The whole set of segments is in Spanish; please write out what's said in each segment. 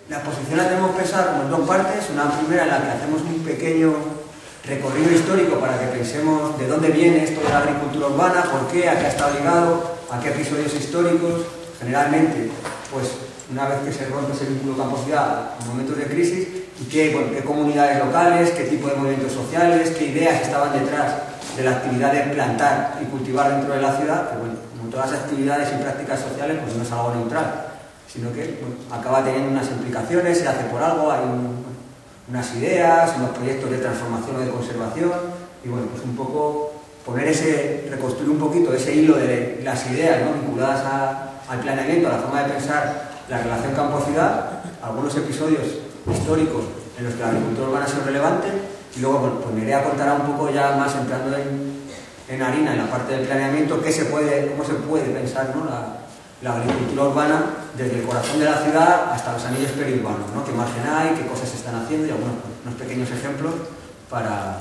La exposición la tenemos pensada como en dos partes. Una primera en la que hacemos un pequeño recorrido histórico para que pensemos de dónde viene esto de la agricultura urbana, por qué, a qué ha estado ligado, a qué episodios históricos. Generalmente, pues una vez que se rompe ese vínculo campo-ciudad en momentos de crisis, y qué comunidades locales, qué tipo de movimientos sociales, qué ideas estaban detrás de la actividad de plantar y cultivar dentro de la ciudad, que bueno, como todas las actividades y prácticas sociales, pues no es algo neutral, sino que bueno, acaba teniendo unas implicaciones, se hace por algo, hay unas ideas, unos proyectos de transformación o de conservación, y bueno, pues un poco reconstruir un poquito ese hilo de las ideas, ¿no?, vinculadas al planeamiento, a la forma de pensar la relación campo-ciudad, algunos episodios históricos en los que la agricultura urbana ha sido relevante, y luego bueno, pues Nerea contará un poco ya más entrando en harina, en la parte del planeamiento, cómo se puede pensar, ¿no?, la agricultura urbana desde el corazón de la ciudad hasta los anillos periurbanos, ¿no?, qué margen hay, qué cosas se están haciendo, y algunos unos pequeños ejemplos para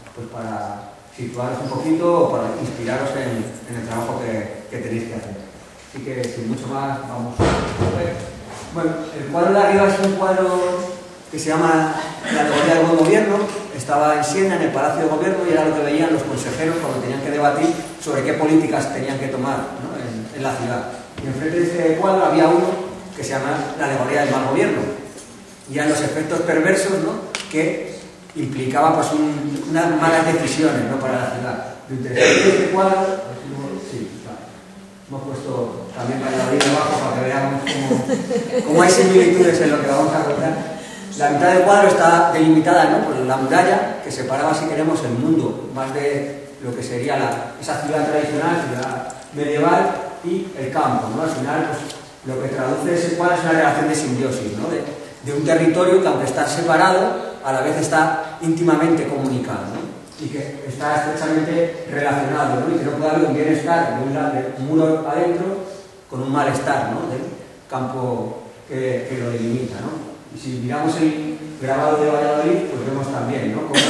situaros un poquito o para inspiraros en el trabajo que tenéis que hacer. Así que sin mucho más vamos a ver. Bueno, el cuadro de arriba es un cuadro que se llama La alegoría del buen gobierno. Estaba en Siena, en el Palacio de Gobierno, y era lo que veían los consejeros cuando tenían que debatir sobre qué políticas tenían que tomar, ¿no?, en la ciudad. Y enfrente de este cuadro había uno que se llama La alegoría del mal gobierno. Y eran los efectos perversos, ¿no?, que implicaban pues, unas malas decisiones, ¿no?, para la ciudad. Lo interesante de este cuadro, sí, vale. Hemos puesto también para la orilla abajo para que veamos cómo hay similitudes en lo que vamos a contar. La mitad del cuadro está delimitada, ¿no?, por la muralla que separaba, si queremos, el mundo más de lo que sería esa ciudad tradicional, ciudad medieval, y el campo, ¿no? Al final, pues, lo que traduce ese cuadro es una relación de simbiosis, ¿no?, de un territorio que, aunque está separado, a la vez está íntimamente comunicado, ¿no?, y que está estrechamente relacionado, ¿no?, y que no puede haber un bienestar de un lado, de un muro adentro, con un malestar, ¿no?, del campo que lo delimita, ¿no? Y si miramos el grabado de Valladolid, pues vemos también, ¿no?, cómo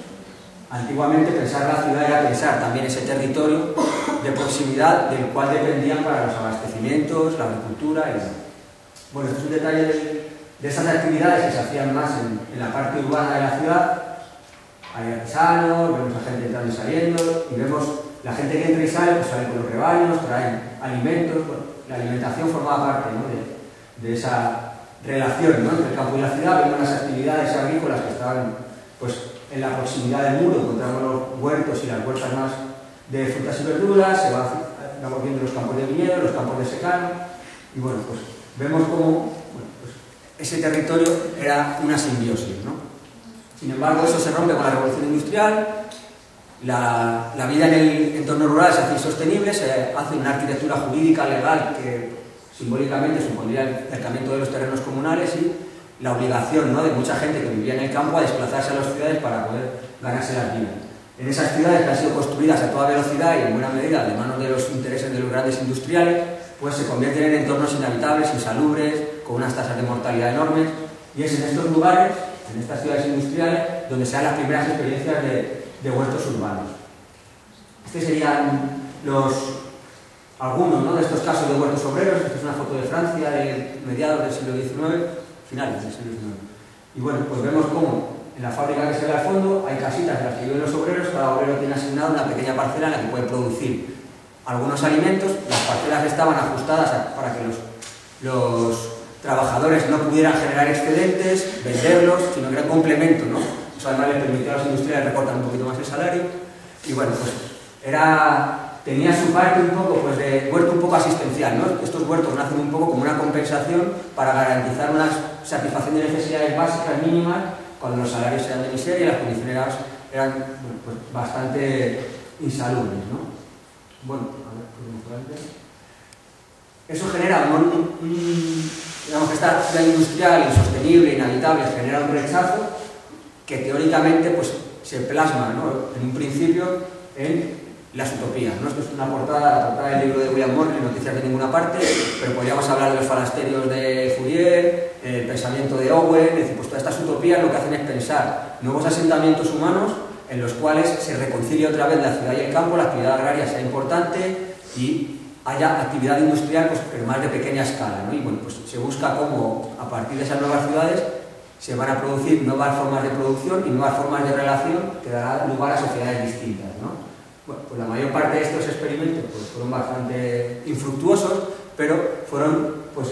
antiguamente pensar la ciudad era pensar también ese territorio de proximidad del cual dependían para los abastecimientos, la agricultura y bueno, esto es un detalle de esas actividades que se hacían más en la parte urbana de la ciudad. Hay artesanos, vemos a gente entrando y saliendo, y vemos la gente que entra y sale, pues sale con los rebaños, traen alimentos. Bueno, la alimentación formaba parte, ¿no?, de esa relación, ¿no?, entre el campo y la ciudad. Vemos las actividades agrícolas que estaban pues, en la proximidad del muro, encontramos los huertos y las huertas más de frutas y verduras, vamos viendo los campos de viñedo, los campos de secano, y bueno, pues vemos cómo pues, ese territorio era una simbiosis, ¿no? Sin embargo, eso se rompe con la revolución industrial, la vida en el entorno rural se hace insostenible, se hace una arquitectura jurídica legal que simbólicamente supondría el acercamiento de los terrenos comunales y la obligación, ¿no?, de mucha gente que vivía en el campo a desplazarse a las ciudades para poder ganarse las vidas. En esas ciudades que han sido construidas a toda velocidad y en buena medida de manos de los intereses de los grandes industriales, pues se convierten en entornos inhabitables, insalubres, con unas tasas de mortalidad enormes, y es en estos lugares, en estas ciudades industriales, donde se dan las primeras experiencias de huertos urbanos. Estos serían algunos, ¿no?, de estos casos de huertos obreros. Esta es una foto de Francia de mediados del siglo XIX, finales del siglo XIX. Y bueno, pues vemos cómo en la fábrica que se ve al fondo hay casitas en las que viven los obreros, cada obrero tiene asignado una pequeña parcela en la que puede producir algunos alimentos. Las parcelas estaban ajustadas para que los trabajadores no pudieran generar excedentes, venderlos, sino que era un complemento, ¿no? Eso además les permitía a los industriales recortar un poquito más el salario. Y bueno, pues tenía su parte un poco pues, de huerto un poco asistencial, ¿no? Estos huertos nacen un poco como una compensación para garantizar una satisfacción de necesidades básicas mínimas cuando los salarios eran de miseria y las condiciones eran bueno, pues, bastante insalubres, ¿no? Bueno, a ver, podemos ver antes. Eso genera digamos que esta ciudad industrial insostenible, inhabitable, genera un rechazo que teóricamente pues, se plasma, ¿no?, en un principio en las utopías, ¿no? Esto es la portada del libro de William Morley, Noticias de ninguna parte, pero podríamos hablar de los falasterios de Fourier, el pensamiento de Owen. Es decir, pues todas estas utopías lo que hacen es pensar nuevos asentamientos humanos en los cuales se reconcilia otra vez la ciudad y el campo, la actividad agraria sea importante y haya actividad industrial, pues, pero más de pequeña escala, ¿no? Y bueno, pues se busca cómo a partir de esas nuevas ciudades se van a producir nuevas formas de producción y nuevas formas de relación que darán lugar a sociedades distintas, ¿no? Bueno, pues la mayor parte de estos experimentos pues, fueron bastante infructuosos, pero fueron pues,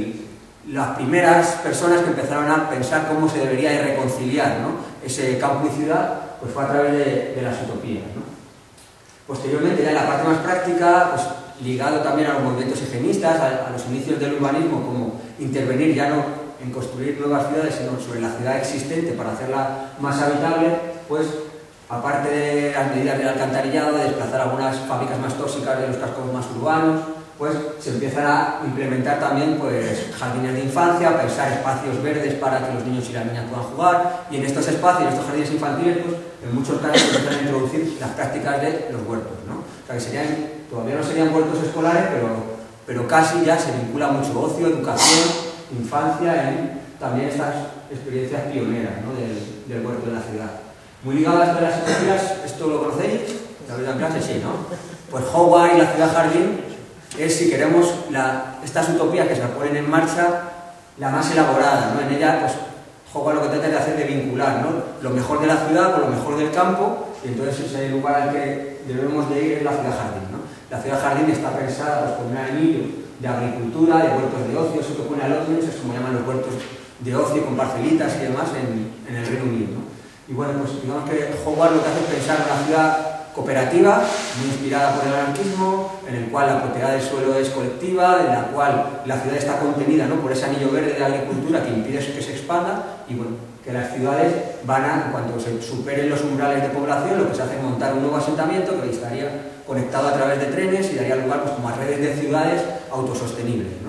las primeras personas que empezaron a pensar cómo se debería de reconciliar, ¿no? Ese campo y ciudad, pues fue a través de las utopías, ¿no? Posteriormente, ya en la parte más práctica, pues ligado también a los movimientos higienistas, a los inicios del urbanismo, como intervenir ya no en construir nuevas ciudades, sino sobre la ciudad existente para hacerla más habitable, pues aparte de las medidas del alcantarillado, de desplazar algunas fábricas más tóxicas de los cascos más urbanos, pues se empiezan a implementar también pues, jardines de infancia, pensar espacios verdes para que los niños y las niñas puedan jugar, y en estos espacios, en estos jardines infantiles, pues, en muchos casos se empiezan a introducir las prácticas de los huertos, ¿no? O sea, que todavía no serían huertos escolares, pero casi ya se vincula mucho ocio, educación, infancia, en también estas experiencias pioneras, ¿no? del huerto de la ciudad. Muy ligado a esto de las utopías, ¿esto lo conocéis? ¿La vida en clase? Sí, ¿no? Pues Howard y la ciudad jardín es, si queremos, estas utopías que se ponen en marcha, la más elaborada, ¿no? En ella, pues, Howard lo que trata de hacer de vincular, ¿no? Lo mejor de la ciudad con lo mejor del campo, y entonces ese lugar al que debemos de ir es la ciudad jardín, ¿no? La ciudad jardín está pensada pues, con un anillo de agricultura, de huertos de ocio, eso que pone a los niños es como llaman los huertos de ocio con parcelitas y demás en el Reino Unido, ¿no? Y bueno, pues digamos que Howard lo que hace es pensar en una ciudad cooperativa, muy inspirada por el anarquismo, en el cual la propiedad del suelo es colectiva, en la cual la ciudad está contenida, ¿no? por ese anillo verde de agricultura que impide que se expanda, y bueno, que las ciudades van a, en cuanto se superen los umbrales de población, lo que se hace es montar un nuevo asentamiento que estaría conectado a través de trenes y daría lugar pues, como a redes de ciudades autosostenibles, ¿no?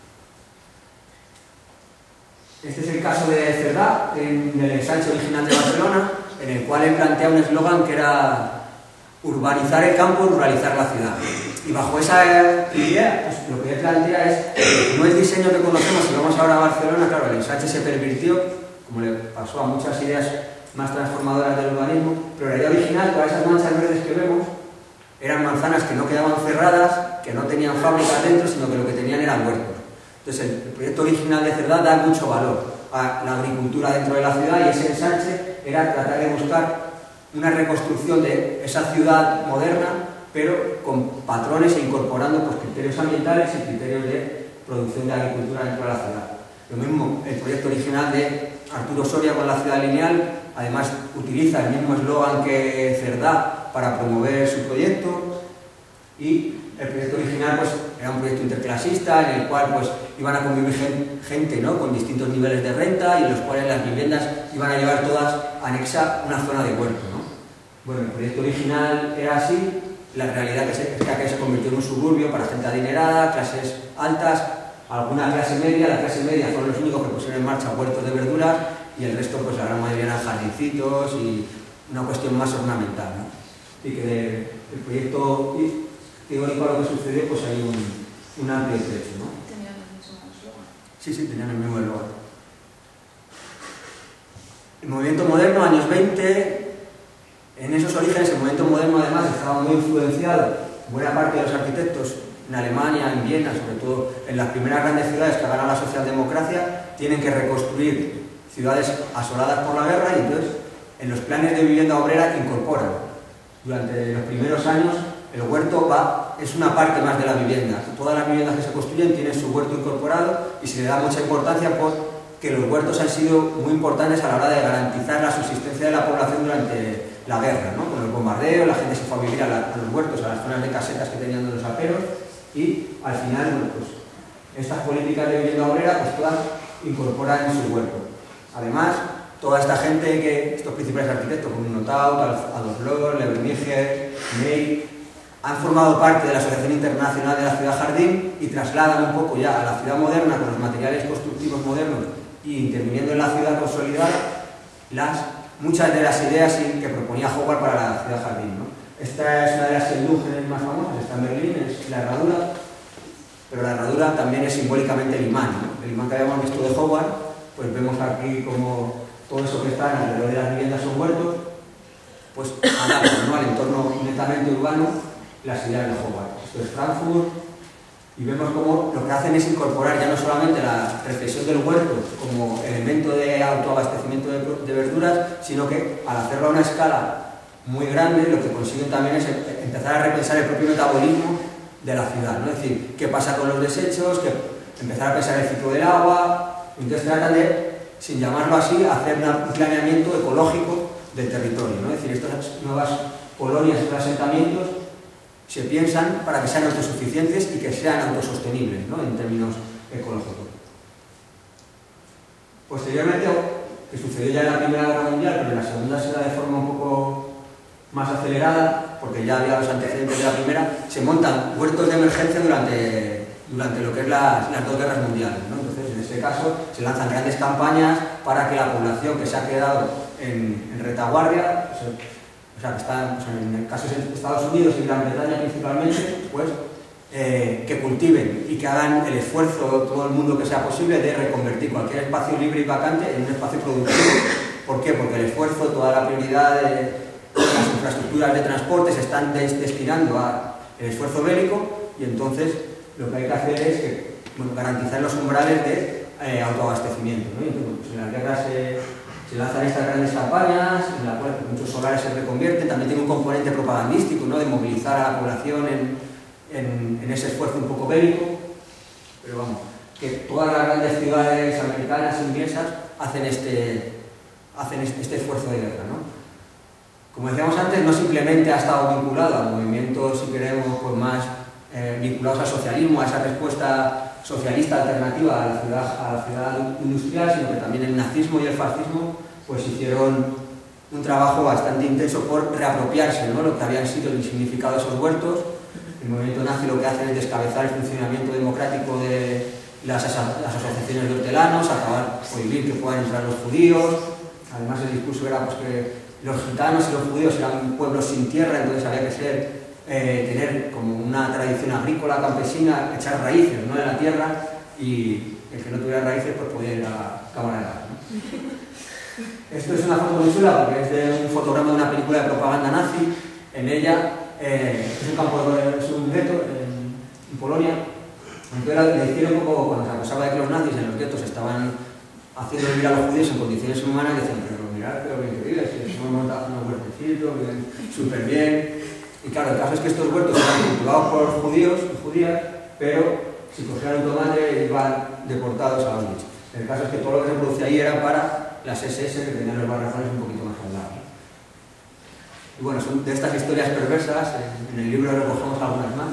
Este es el caso de Cerdá, en el ensanche original de Barcelona, en el cual él plantea un eslogan que era urbanizar el campo, ruralizar la ciudad. Y bajo esa idea, pues, lo que él plantea es, no el diseño que conocemos, si vamos ahora a Barcelona, claro, el ensanche se pervirtió, como le pasó a muchas ideas más transformadoras del urbanismo, pero la idea original, todas esas manchas verdes que vemos, eran manzanas que no quedaban cerradas, que no tenían fábricas dentro, sino que lo que tenían eran huertos. Entonces, el proyecto original de Cerdá da mucho valor a la agricultura dentro de la ciudad, y ese ensanche era tratar de buscar una reconstrucción de esa ciudad moderna, pero con patrones e incorporando pues, criterios ambientales y criterios de producción de agricultura dentro de la ciudad. Lo mismo, el proyecto original de Arturo Soria con la ciudad lineal, además utiliza el mismo eslogan que Cerdá para promover su proyecto, y el proyecto original pues, era un proyecto interclasista en el cual pues, iban a convivir gente, ¿no? con distintos niveles de renta, y en los cuales las viviendas iban a llevar todas anexa una zona de huerto, ¿no? Bueno, el proyecto original era así, la realidad es que aquello se convirtió en un suburbio para gente adinerada, clases altas, alguna clase media. La clase media fueron los únicos que pusieron en marcha huertos de verduras, y el resto, pues la gran mayoría eran jardincitos y una cuestión más ornamental, ¿no? Y que el proyecto teórico a lo que sucedió, pues hay un amplio trecho, ¿no? ¿Tenían el mismo eslogan? Sí, tenían el mismo eslogan. El movimiento moderno, años 20, en esos orígenes el movimiento moderno además estaba muy influenciado, buena parte de los arquitectos en Alemania, en Viena, sobre todo en las primeras grandes ciudades que ganan la socialdemocracia, tienen que reconstruir ciudades asoladas por la guerra, y entonces en los planes de vivienda obrera que incorporan. Durante los primeros años el huerto es una parte más de la vivienda. Todas las viviendas que se construyen tienen su huerto incorporado, y se le da mucha importancia porque los huertos han sido muy importantes a la hora de garantizar la subsistencia de la población durante la guerra, ¿no? Con los bombardeos, la gente se fue a vivir a los huertos, a las zonas de casetas que tenían de los aperos, y al final, bueno, pues, estas políticas de vivienda obrera, pues todas incorporan en su huerto. Además, toda esta gente, estos principales arquitectos, como Notaut, Adolf Lohr, Leverniger, Ney, han formado parte de la Asociación Internacional de la Ciudad Jardín, y trasladan un poco ya a la ciudad moderna con los materiales constructivos modernos, y interviniendo en la ciudad consolidada muchas de las ideas que proponía Howard para la ciudad jardín, ¿no? Esta es una de las indúgenes más famosas, está en Berlín, es la herradura, pero la herradura también es simbólicamente el imán, ¿no? El imán que habíamos visto de Howard, pues vemos aquí como todo eso que está alrededor de las viviendas son huertos, pues adaptan, ¿no? al entorno netamente urbano las ideas de Howard. Esto es Frankfurt, Y vemos cómo lo que hacen es incorporar ya no solamente la reflexión del huerto como elemento de autoabastecimiento de verduras, sino que al hacerlo a una escala muy grande, lo que consiguen también es empezar a repensar el propio metabolismo de la ciudad, ¿no? Es decir, qué pasa con los desechos, empezar a pensar el ciclo del agua. Entonces tratan de, sin llamarlo así, hacer un planeamiento ecológico del territorio, ¿no? Es decir, estas nuevas colonias, estos asentamientos, se piensan para que sean autosuficientes y que sean autosostenibles, ¿no? En términos ecológicos. Posteriormente, que sucedió ya en la Primera Guerra Mundial, pero en la Segunda se da de forma un poco más acelerada, porque ya había los antecedentes de la Primera, se montan huertos de emergencia durante lo que es las dos guerras mundiales, ¿no? Entonces, en este caso, se lanzan grandes campañas para que la población que se ha quedado en retaguardia, o sea, que está en el caso de Estados Unidos y Gran Bretaña principalmente, pues que cultiven y que hagan el esfuerzo, todo el mundo que sea posible, de reconvertir cualquier espacio libre y vacante en un espacio productivo. ¿Por qué? Porque el esfuerzo, toda la prioridad de las infraestructuras de transporte se están destinando al esfuerzo bélico, y entonces lo que hay que hacer es que, bueno, garantizar los umbrales de autoabastecimiento, ¿no? Y entonces, pues en las guerras se lanzan estas grandes campañas en las cuales muchos solares se reconvierten. También tiene un componente propagandístico, ¿no? De movilizar a la población en ese esfuerzo un poco bélico, pero vamos, que todas las grandes ciudades americanas inglesas hacen este esfuerzo de guerra, ¿no? Como decíamos antes, no simplemente ha estado vinculado a movimientos, si queremos, pues más vinculados al socialismo, a esa respuesta socialista alternativa a la ciudad industrial, sino que también el nazismo y el fascismo pues hicieron un trabajo bastante intenso por reapropiarse, ¿no? Lo que habían sido el significado de esos huertos. El movimiento nazi lo que hace es descabezar el funcionamiento democrático de las asociaciones de hortelanos, acabar, prohibir que puedan entrar los judíos. Además, el discurso era pues, que los gitanos y los judíos eran pueblos sin tierra, entonces había que tener como una tradición agrícola, campesina, echar raíces, ¿no? En la tierra, y el que no tuviera raíces pues podía ir a la cámara de gas, ¿no? Esto es una foto muy chula porque es de un fotograma de una película de propaganda nazi. En ella es un gueto en Polonia. Entonces le hicieron un poco, cuando se acusaba de que los nazis en los guetos estaban haciendo vivir a los judíos en condiciones humanas, decían, pero mirad, pero bien que vives, si hemos montado unos huertecitos, viven súper bien. Y claro, el caso es que estos huertos eran cultivados por judíos y judías, pero si cogían un tomate iban deportados a Auschwitz. El caso es que todo lo que se producía ahí era para las SS, que tenían los barracones un poquito más al lado. Y bueno, son de estas historias perversas, en el libro recogemos algunas más.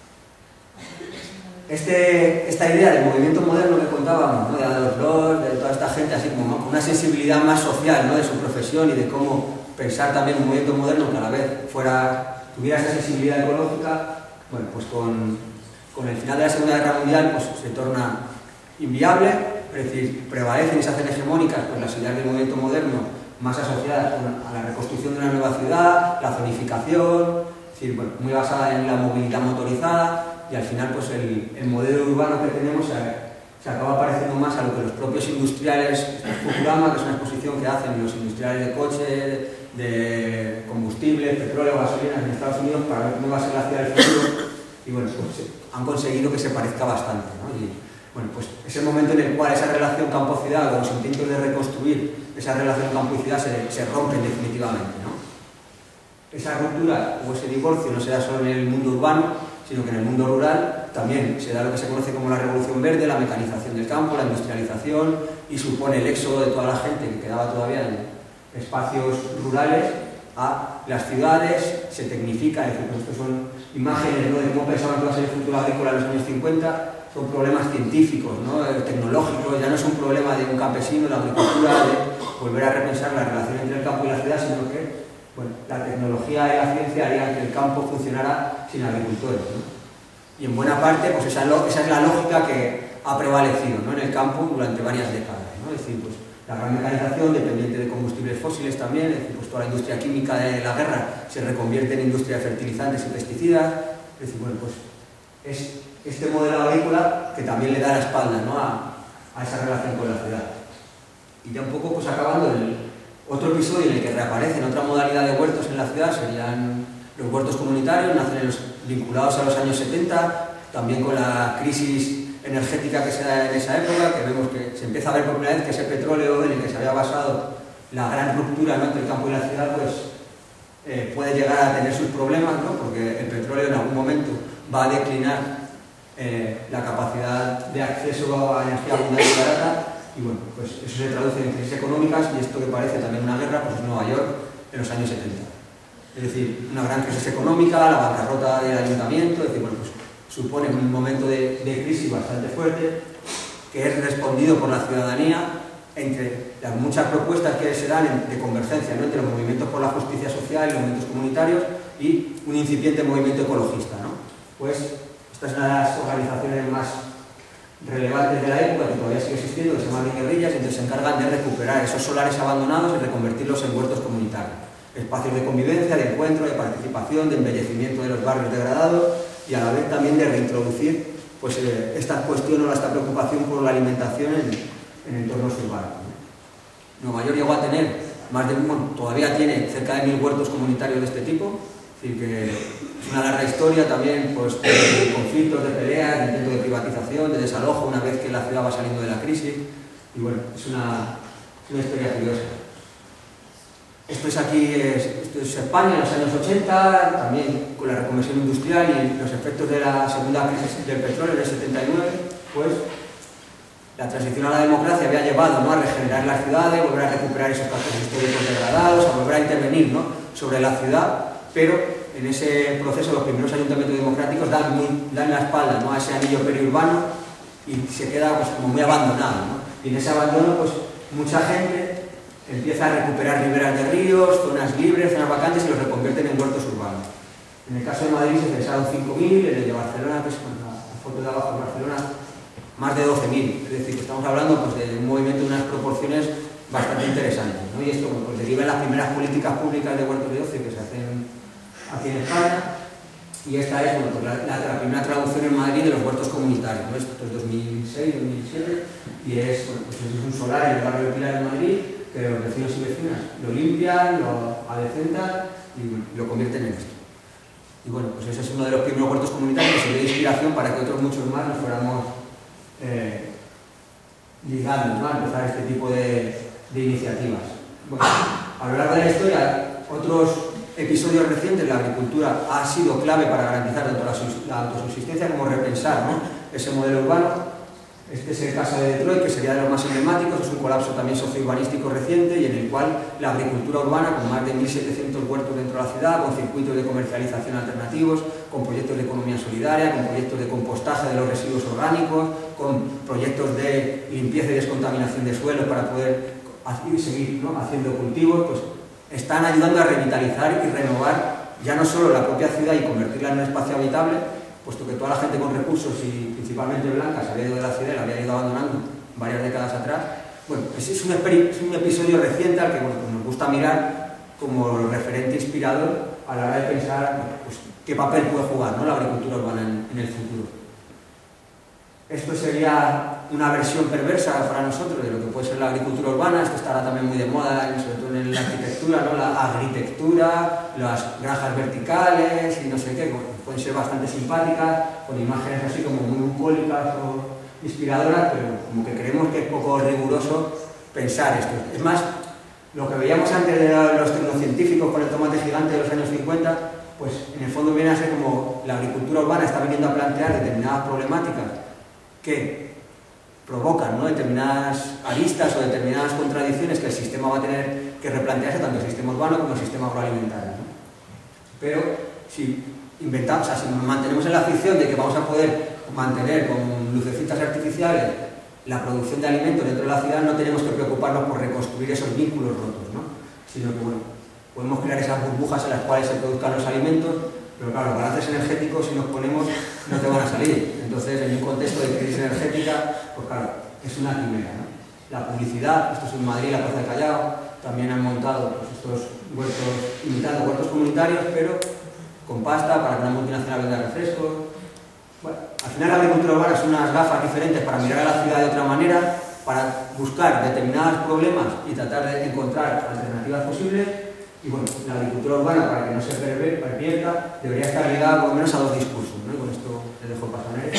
Esta idea del movimiento moderno que contábamos, ¿no? De Adolf Loos, de toda esta gente, así como con una sensibilidad más social, ¿no? De su profesión y de cómo pensar también un movimiento moderno que a la vez tuviera esa sensibilidad ecológica, bueno, pues con el final de la Segunda Guerra Mundial pues se torna inviable, es decir, prevalecen y se hacen hegemónicas pues, las ideas del movimiento moderno más asociadas a la reconstrucción de una nueva ciudad, la zonificación, es decir, bueno, muy basada en la movilidad motorizada, y al final pues el modelo urbano que tenemos se acaba pareciendo más a lo que los propios industriales, Futurama, que es una exposición que hacen los industriales de coches, de combustible, petróleo, gasolina en Estados Unidos para ver cómo va a ser la ciudad del futuro, y bueno, pues han conseguido que se parezca bastante, ¿no? Y bueno, pues es el momento en el cual esa relación campo-ciudad, o los intentos de reconstruir esa relación campo-ciudad se rompen definitivamente, ¿no? Esa ruptura o ese divorcio no se da solo en el mundo urbano, sino que en el mundo rural también se da lo que se conoce como la revolución verde, la mecanización del campo, la industrialización, y supone el éxodo de toda la gente que quedaba todavía en espacios rurales a las ciudades, se tecnifica, es decir, pues estos son imágenes, ¿no? De cómo pensaban que iba a ser el futuro agrícola en los años 50, son problemas científicos, ¿no? Tecnológicos, ya no es un problema de un campesino, la agricultura, de volver a repensar la relación entre el campo y la ciudad, sino que bueno, la tecnología y la ciencia harían que el campo funcionara sin agricultores, ¿no? Y en buena parte, pues esa es la lógica que ha prevalecido, ¿no? En el campo durante varias décadas, ¿no? Es decir, pues la gran mecanización dependiente de combustibles fósiles también, es decir, pues toda la industria química de la guerra se reconvierte en industria de fertilizantes y pesticidas, es decir, bueno, pues es este modelo agrícola que también le da la espalda, ¿no? a esa relación con la ciudad. Y ya un poco pues acabando otro episodio en el que reaparecen otra modalidad de huertos en la ciudad serían los huertos comunitarios, nacen vinculados a los años 70, también con la crisis energética que se da en esa época, que vemos que se empieza a ver por primera vez que ese petróleo en el que se había basado la gran ruptura, ¿no?, entre el campo y la ciudad, pues puede llegar a tener sus problemas, ¿no?, porque el petróleo en algún momento va a declinar la capacidad de acceso a energía abundante y barata, y bueno, pues eso se traduce en crisis económicas, y esto que parece también una guerra, pues es Nueva York en los años 70. Es decir, una gran crisis económica, la bancarrota del ayuntamiento, es decir, bueno, pues supone un momento de crisis bastante fuerte, que es respondido por la ciudadanía entre las muchas propuestas que se dan de convergencia, ¿no?, entre los movimientos por la justicia social y los movimientos comunitarios y un incipiente movimiento ecologista, ¿no? Pues esta es una de las organizaciones más relevantes de la época, que todavía sigue existiendo, que se llama Guerrillas, y entonces se encargan de recuperar esos solares abandonados y reconvertirlos en huertos comunitarios, espacios de convivencia, de encuentro, de participación, de embellecimiento de los barrios degradados, y a la vez también de reintroducir pues, esta cuestión o esta preocupación por la alimentación en entornos urbanos. Nueva York llegó a tener más de, bueno, todavía tiene cerca de 1000 huertos comunitarios de este tipo, es decir, que es una larga historia también, pues, de conflictos, de peleas, de intento de privatización, de desalojo una vez que la ciudad va saliendo de la crisis, y bueno, es una historia curiosa. Esto es aquí, esto es España en los años 80, también con la reconversión industrial y los efectos de la segunda crisis del petróleo en el 79, pues la transición a la democracia había llevado, ¿no?, a regenerar las ciudades, volver a recuperar esos espacios históricos degradados, a volver a intervenir, ¿no?, sobre la ciudad, pero en ese proceso los primeros ayuntamientos democráticos dan la espalda, ¿no?, a ese anillo periurbano y se queda pues, como muy abandonado, ¿no? Y en ese abandono pues mucha gente empieza a recuperar riberas de ríos, zonas libres, zonas vacantes y los reconvierten en huertos urbanos. En el caso de Madrid se pensaron 5.000, en el de Barcelona, pues con la foto de abajo de Barcelona, más de 12.000. Es decir, que estamos hablando pues, de un movimiento de unas proporciones bastante interesantes, ¿no? Y esto pues, deriva en las primeras políticas públicas de huertos de ocio que se hacen aquí en España. Y esta es bueno, pues la primera traducción en Madrid de los huertos comunitarios, ¿no? Esto es 2006, 2007, y es, bueno, pues es un solar en el barrio de Pilar de Madrid, que los vecinos y vecinas lo limpian, lo adecentan y bueno, lo convierten en esto. Y bueno, pues ese es uno de los primeros huertos comunitarios que sirvió de inspiración para que otros muchos más nos fuéramos ligando, ¿no?, a empezar este tipo de iniciativas. Bueno, a lo largo de la historia, otros episodios recientes, la agricultura ha sido clave para garantizar tanto la autosubsistencia como repensar, ¿no?, ese modelo urbano. Este es el caso de Detroit, que sería de los más emblemáticos, es un colapso también sociourbanístico reciente y en el cual la agricultura urbana, con más de 1.700 huertos dentro de la ciudad, con circuitos de comercialización alternativos, con proyectos de economía solidaria, con proyectos de compostaje de los residuos orgánicos, con proyectos de limpieza y descontaminación de suelos para poder seguir, ¿no?, haciendo cultivos, pues están ayudando a revitalizar y renovar ya no solo la propia ciudad y convertirla en un espacio habitable, puesto que toda la gente con recursos y principalmente blanca se había ido de la ciudad y la había ido abandonando varias décadas atrás. Bueno, ese es un episodio reciente al que bueno, pues nos gusta mirar como referente inspirador a la hora de pensar pues, qué papel puede jugar, ¿no?, la agricultura urbana en el futuro. Esto sería una versión perversa para nosotros de lo que puede ser la agricultura urbana. Esto estará también muy de moda, sobre todo en la arquitectura, ¿no?, la agritectura, las granjas verticales y no sé qué, bueno, pueden ser bastante simpáticas, con imágenes así como muy bucólicas o inspiradoras, pero como que creemos que es poco riguroso pensar esto. Es más, lo que veíamos antes de los tecnocientíficos con el tomate gigante de los años 50, pues en el fondo viene a ser como la agricultura urbana está viniendo a plantear determinadas problemáticas que provocan, ¿no?, determinadas aristas o determinadas contradicciones que el sistema va a tener que replantearse, tanto el sistema urbano como el sistema agroalimentario, ¿no? Pero si inventamos, o sea, si nos mantenemos en la ficción de que vamos a poder mantener con lucecitas artificiales la producción de alimentos dentro de la ciudad, no tenemos que preocuparnos por reconstruir esos vínculos rotos, ¿no?, sino que bueno, podemos crear esas burbujas en las cuales se produzcan los alimentos. Pero claro, los balances energéticos, si nos ponemos, no te van a salir. Entonces, en un contexto de crisis energética, pues claro, es una quimera, ¿no? La publicidad, esto es en Madrid, la Plaza de Callao, también han montado pues, estos huertos, imitando huertos comunitarios, pero con pasta para que una multinacional venda refrescos. Bueno, al final la agricultura urbana son unas gafas diferentes para mirar a la ciudad de otra manera, para buscar determinados problemas y tratar de encontrar alternativas posibles. Y bueno, la agricultura urbana, para que no se pervierta, debería estar ligada por lo menos a dos discursos, ¿no? Y con esto les dejo pasar.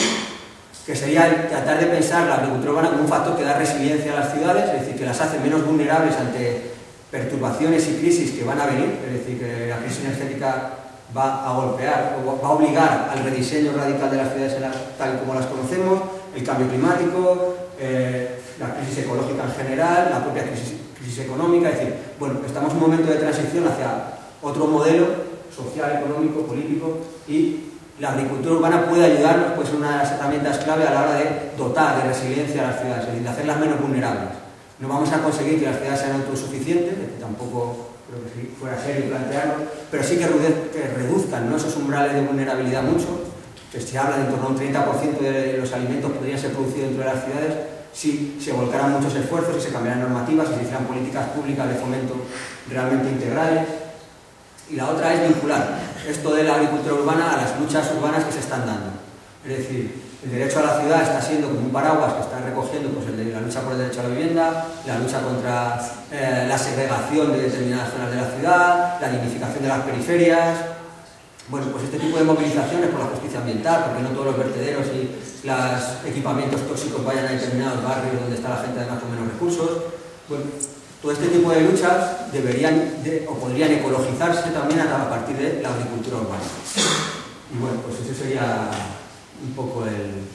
que sería tratar de pensar la agricultura urbana como un factor que da resiliencia a las ciudades, es decir, que las hace menos vulnerables ante perturbaciones y crisis que van a venir, es decir, que la crisis energética va a golpear, o va a obligar al rediseño radical de las ciudades tal y como las conocemos, el cambio climático, la crisis ecológica en general, la propia crisis económica, es decir, bueno, estamos en un momento de transición hacia otro modelo social, económico, político, y la agricultura urbana puede ayudarnos, pues una de las herramientas clave a la hora de dotar de resiliencia a las ciudades, es decir, de hacerlas menos vulnerables. No vamos a conseguir que las ciudades sean autosuficientes, tampoco creo que si fuera serio plantearlo, pero sí que reduzcan, ¿no?, esos umbrales de vulnerabilidad mucho, que se habla de en torno a un 30% de los alimentos podrían ser producidos dentro de las ciudades si se volcaran muchos esfuerzos, si se cambiaran normativas, si se hicieran políticas públicas de fomento realmente integrales. Y la otra es vincular esto de la agricultura urbana a las luchas urbanas que se están dando. Es decir, el derecho a la ciudad está siendo como un paraguas que está recogiendo, pues, la lucha por el derecho a la vivienda, la lucha contra la segregación de determinadas zonas de la ciudad, la dignificación de las periferias. Bueno, pues este tipo de movilizaciones por la justicia ambiental, porque no todos los vertederos y los equipamientos tóxicos vayan a determinados barrios donde está la gente además con menos recursos. Bueno, todo este tipo de luchas deberían o podrían ecologizarse también a partir de la agricultura urbana. Y bueno, pues ese sería un poco el...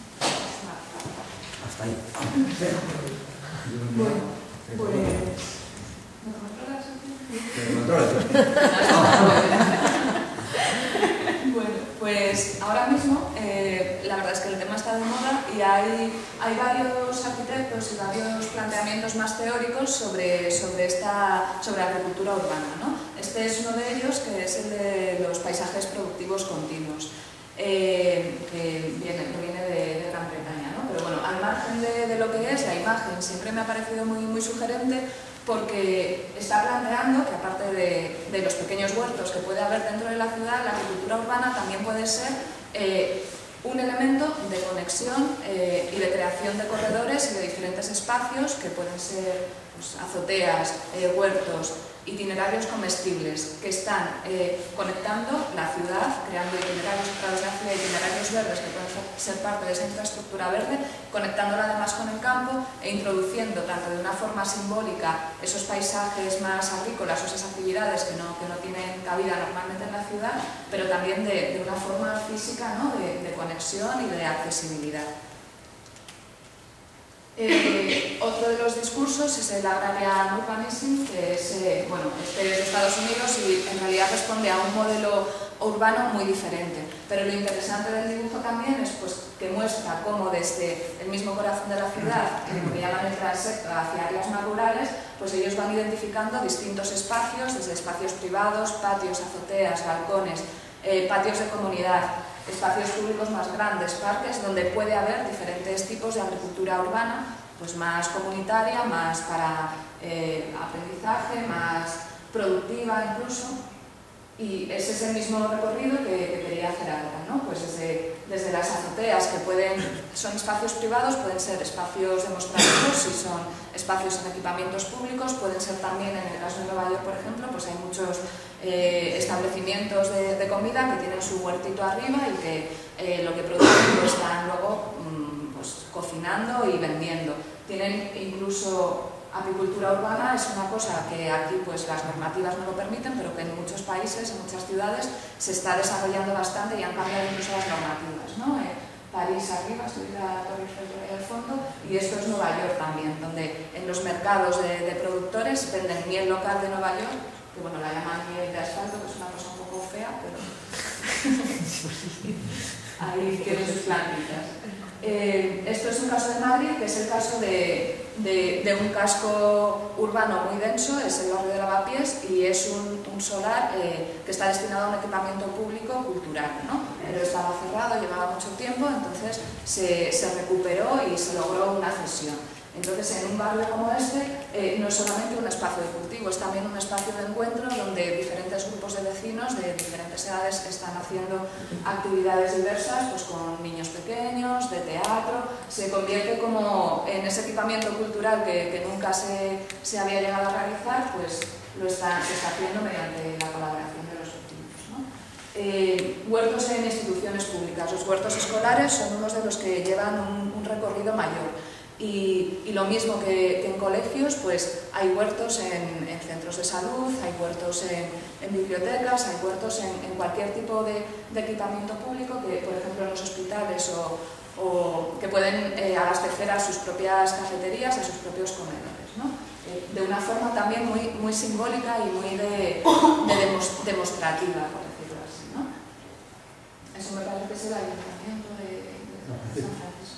hasta ahí. Bueno, pues... Bueno, pues ahora mismo la verdad es que el tema está de moda y hay varios arquitectos y varios planteamientos más teóricos sobre agricultura urbana, ¿no? Este es uno de ellos, que es el de los paisajes productivos continuos, que viene de Gran Bretaña, ¿no? Pero bueno, al margen de lo que es la imagen, siempre me ha parecido muy sugerente, porque está planteando que aparte de los pequeños huertos que puede haber dentro de la ciudad, la agricultura urbana también puede ser un elemento de conexión y de creación de corredores y de diferentes espacios que pueden ser, pues, azoteas, huertos, itinerarios comestibles que están conectando la ciudad, creando itinerarios a través de la ciudad, itinerarios verdes que pueden ser parte de esa infraestructura verde, conectándola además con el campo e introduciendo tanto de una forma simbólica esos paisajes más agrícolas o esas actividades que no tienen cabida normalmente en la ciudad, pero también de una forma física, ¿no?, de conexión y de accesibilidad. Otro de los discursos es el Agrarian Urbanism, que es este de Estados Unidos y en realidad responde a un modelo urbano muy diferente. Pero lo interesante del dibujo también es, pues, que muestra cómo desde el mismo corazón de la ciudad, lo que llaman el transecto hacia áreas más rurales, pues ellos van identificando distintos espacios, desde espacios privados, patios, azoteas, balcones, patios de comunidad, espacios públicos más grandes, parques, donde puede haber diferentes tipos de agricultura urbana, pues más comunitaria, más para aprendizaje, más productiva incluso. Y ese es el mismo recorrido que quería hacer ahora, ¿no? Pues desde las azoteas, que son espacios privados, pueden ser espacios demostrativos, si son espacios en equipamientos públicos, pueden ser también, en el caso de Nueva York, por ejemplo, pues hay muchos establecimientos de comida que tienen su huertito arriba y que lo que producen lo están luego pues, cocinando y vendiendo. Tienen incluso apicultura urbana, es una cosa que aquí pues las normativas no lo permiten, pero que en muchos países, en muchas ciudades, se está desarrollando bastante y han cambiado incluso las normativas, ¿no? París arriba, estoy la Torre Eiffel al fondo, y esto es Nueva York también, donde en los mercados de productores venden miel local de Nueva York, que bueno, la llaman miel de asfalto, que es una cosa un poco fea, pero ahí tienen sus plantitas. Esto es un caso de Madrid, que es el caso de un casco urbano muy denso, es el barrio de Lavapiés, y es un solar que está destinado a un equipamiento público cultural, ¿no? Pero estaba cerrado, llevaba mucho tiempo, entonces se recuperó y se logró una cesión. Entonces, en un barrio como este, no es solamente un espacio de cultivo, es también un espacio de encuentro donde diferentes grupos de vecinos de diferentes edades están haciendo actividades diversas, pues con niños pequeños, de teatro. Se convierte como en ese equipamiento cultural que nunca se había llegado a realizar, pues se está haciendo mediante la colaboración de los vecinos, ¿no? Huertos en instituciones públicas. Los huertos escolares son unos de los que llevan un recorrido mayor. Y lo mismo que en colegios, pues hay huertos en centros de salud, hay huertos en bibliotecas, hay huertos en cualquier tipo de equipamiento público, que por ejemplo en los hospitales o que pueden abastecer a sus propias cafeterías, a sus propios comedores, ¿no? De una forma también muy simbólica y muy demostrativa, por decirlo así, ¿no? Eso me parece que es el ayuntamiento de San Francisco.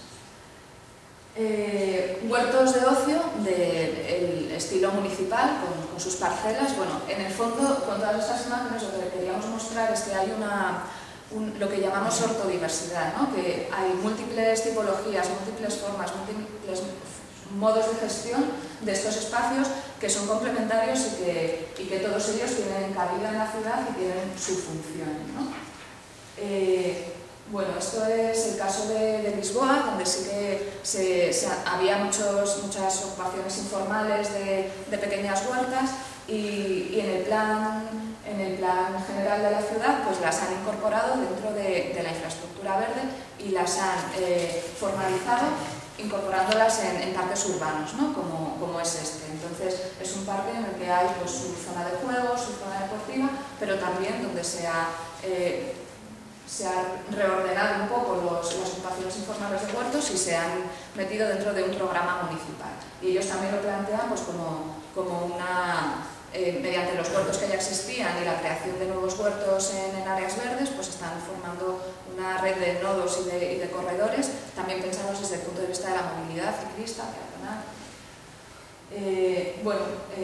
Huertos de ocio del estilo municipal, con sus parcelas. Bueno, en el fondo, con todas estas imágenes, lo que queríamos mostrar es que hay lo que llamamos ortodiversidad, ¿no? Que hay múltiples tipologías, múltiples formas, múltiples modos de gestión de estos espacios que son complementarios y que todos ellos tienen cabida en la ciudad y tienen su función, ¿no? Bueno, esto es el caso de Lisboa, donde sí que había muchas ocupaciones informales de pequeñas huertas y en el plan general de la ciudad pues las han incorporado dentro de la infraestructura verde y las han formalizado incorporándolas en parques urbanos, ¿no? como es este. Entonces es un parque en el que hay pues, su zona de juego, su zona deportiva, pero también donde se ha reordenado un poco las ocupaciones informales de huertos y se han metido dentro de un programa municipal. Y ellos también lo plantean pues, como una... mediante los huertos que ya existían y la creación de nuevos huertos en áreas verdes, pues están formando una red de nodos y de corredores, también pensados desde el punto de vista de la movilidad ciclista, peatonal. Bueno,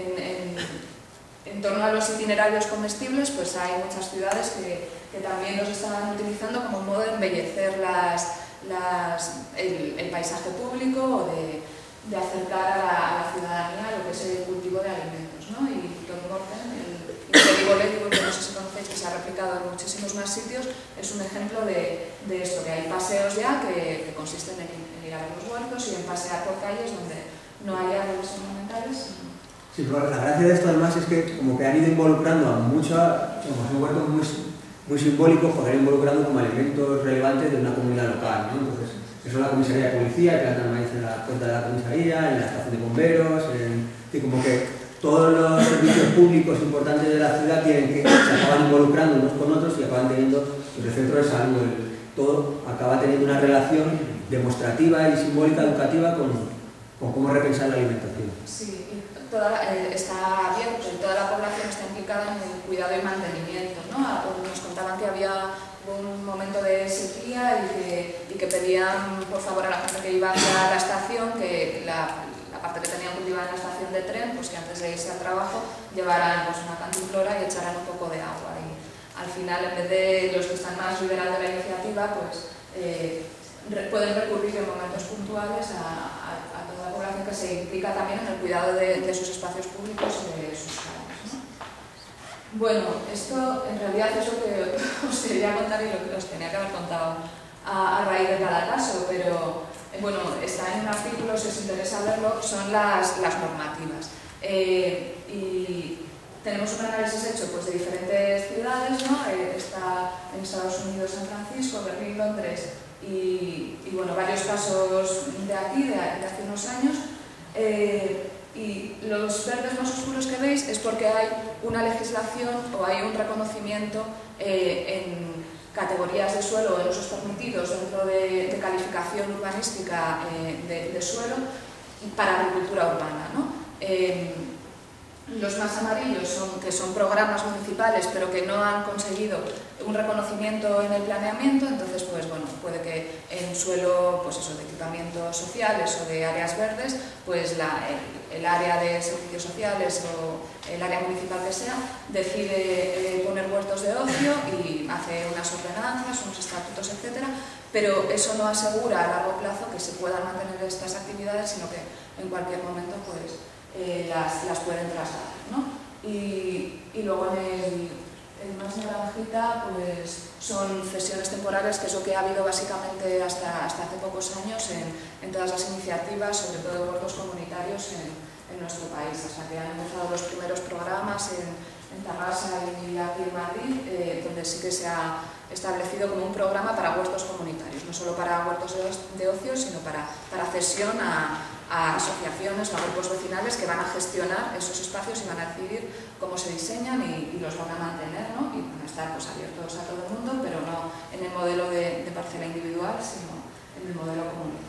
en torno a los itinerarios comestibles, pues hay muchas ciudades que también los están utilizando como un modo de embellecer el paisaje público o de acercar a la ciudadanía lo que es el cultivo de alimentos, ¿no? Y Tom Morten, el Incredible Edible, que no sé si conocéis, que se ha replicado en muchísimos más sitios, es un ejemplo de esto, que hay paseos ya que consisten en ir a ver los huertos y en pasear por calles donde no hay árboles ornamentales. Sí, pero la gracia de esto además es que como que han ido involucrando a son huertos muy simbólicos, porque han ido involucrando como elementos relevantes de una comunidad local, ¿no? Entonces, eso es la comisaría de policía, que plantan maíz en la puerta de la comisaría, en la estación de bomberos, como que todos los servicios públicos importantes de la ciudad se acaban involucrando unos con otros y acaban teniendo el centro de salud, todo acaba teniendo una relación demostrativa y simbólica educativa con cómo repensar la alimentación. Sí, está abierto y toda la población está implicada en el cuidado y mantenimiento, ¿no? Nos contaban que había un momento de sequía y que pedían por favor a la gente que iba hacia la estación que la parte que tenían cultivada en la estación de tren, pues que antes de irse al trabajo llevaran pues, una cantimplora y echaran un poco de agua. Y al final, en vez de los que están más liberales de la iniciativa, pues pueden recurrir en momentos puntuales a toda la población que se implica también en el cuidado de sus espacios públicos y de sus calles, ¿no? Bueno, esto en realidad es lo que os quería contar y lo que os tenía que haber contado a raíz de cada caso, pero bueno, está en un artículo, si os interesa verlo, son las normativas. Y tenemos un análisis hecho pues, de diferentes ciudades, ¿no? Está en Estados Unidos, San Francisco, Berlín, Londres y bueno, varios casos de aquí, de hace unos años. Y los verdes más oscuros que veis es porque hay una legislación o hay un reconocimiento en categorías de suelo en usos permitidos dentro de calificación urbanística de suelo para agricultura urbana, ¿no? Los más amarillos que son programas municipales pero que no han conseguido un reconocimiento en el planeamiento, entonces pues bueno, puede que en suelo pues eso, de equipamientos sociales o de áreas verdes, pues el área de servicios sociales o el área municipal que sea, decide poner huertos de ocio y hace unas ordenanzas, unos estatutos, etcétera, pero eso no asegura a largo plazo que se puedan mantener estas actividades, sino que en cualquier momento pues las pueden trasladar, ¿no? Y luego en el más naranjita pues son cesiones temporales, que es lo que ha habido básicamente hasta hace pocos años en todas las iniciativas, sobre todo de huertos comunitarios en nuestro país, hasta que han empezado los primeros programas Tarrasa y aquí en Madrid, donde sí que se ha establecido como un programa para huertos comunitarios, no solo para huertos de ocio, sino para cesión a asociaciones o a grupos vecinales que van a gestionar esos espacios y van a decidir cómo se diseñan y los van a mantener, ¿no? Y van a estar pues, abiertos a todo el mundo, pero no en el modelo de parcela individual, sino en el modelo comunitario.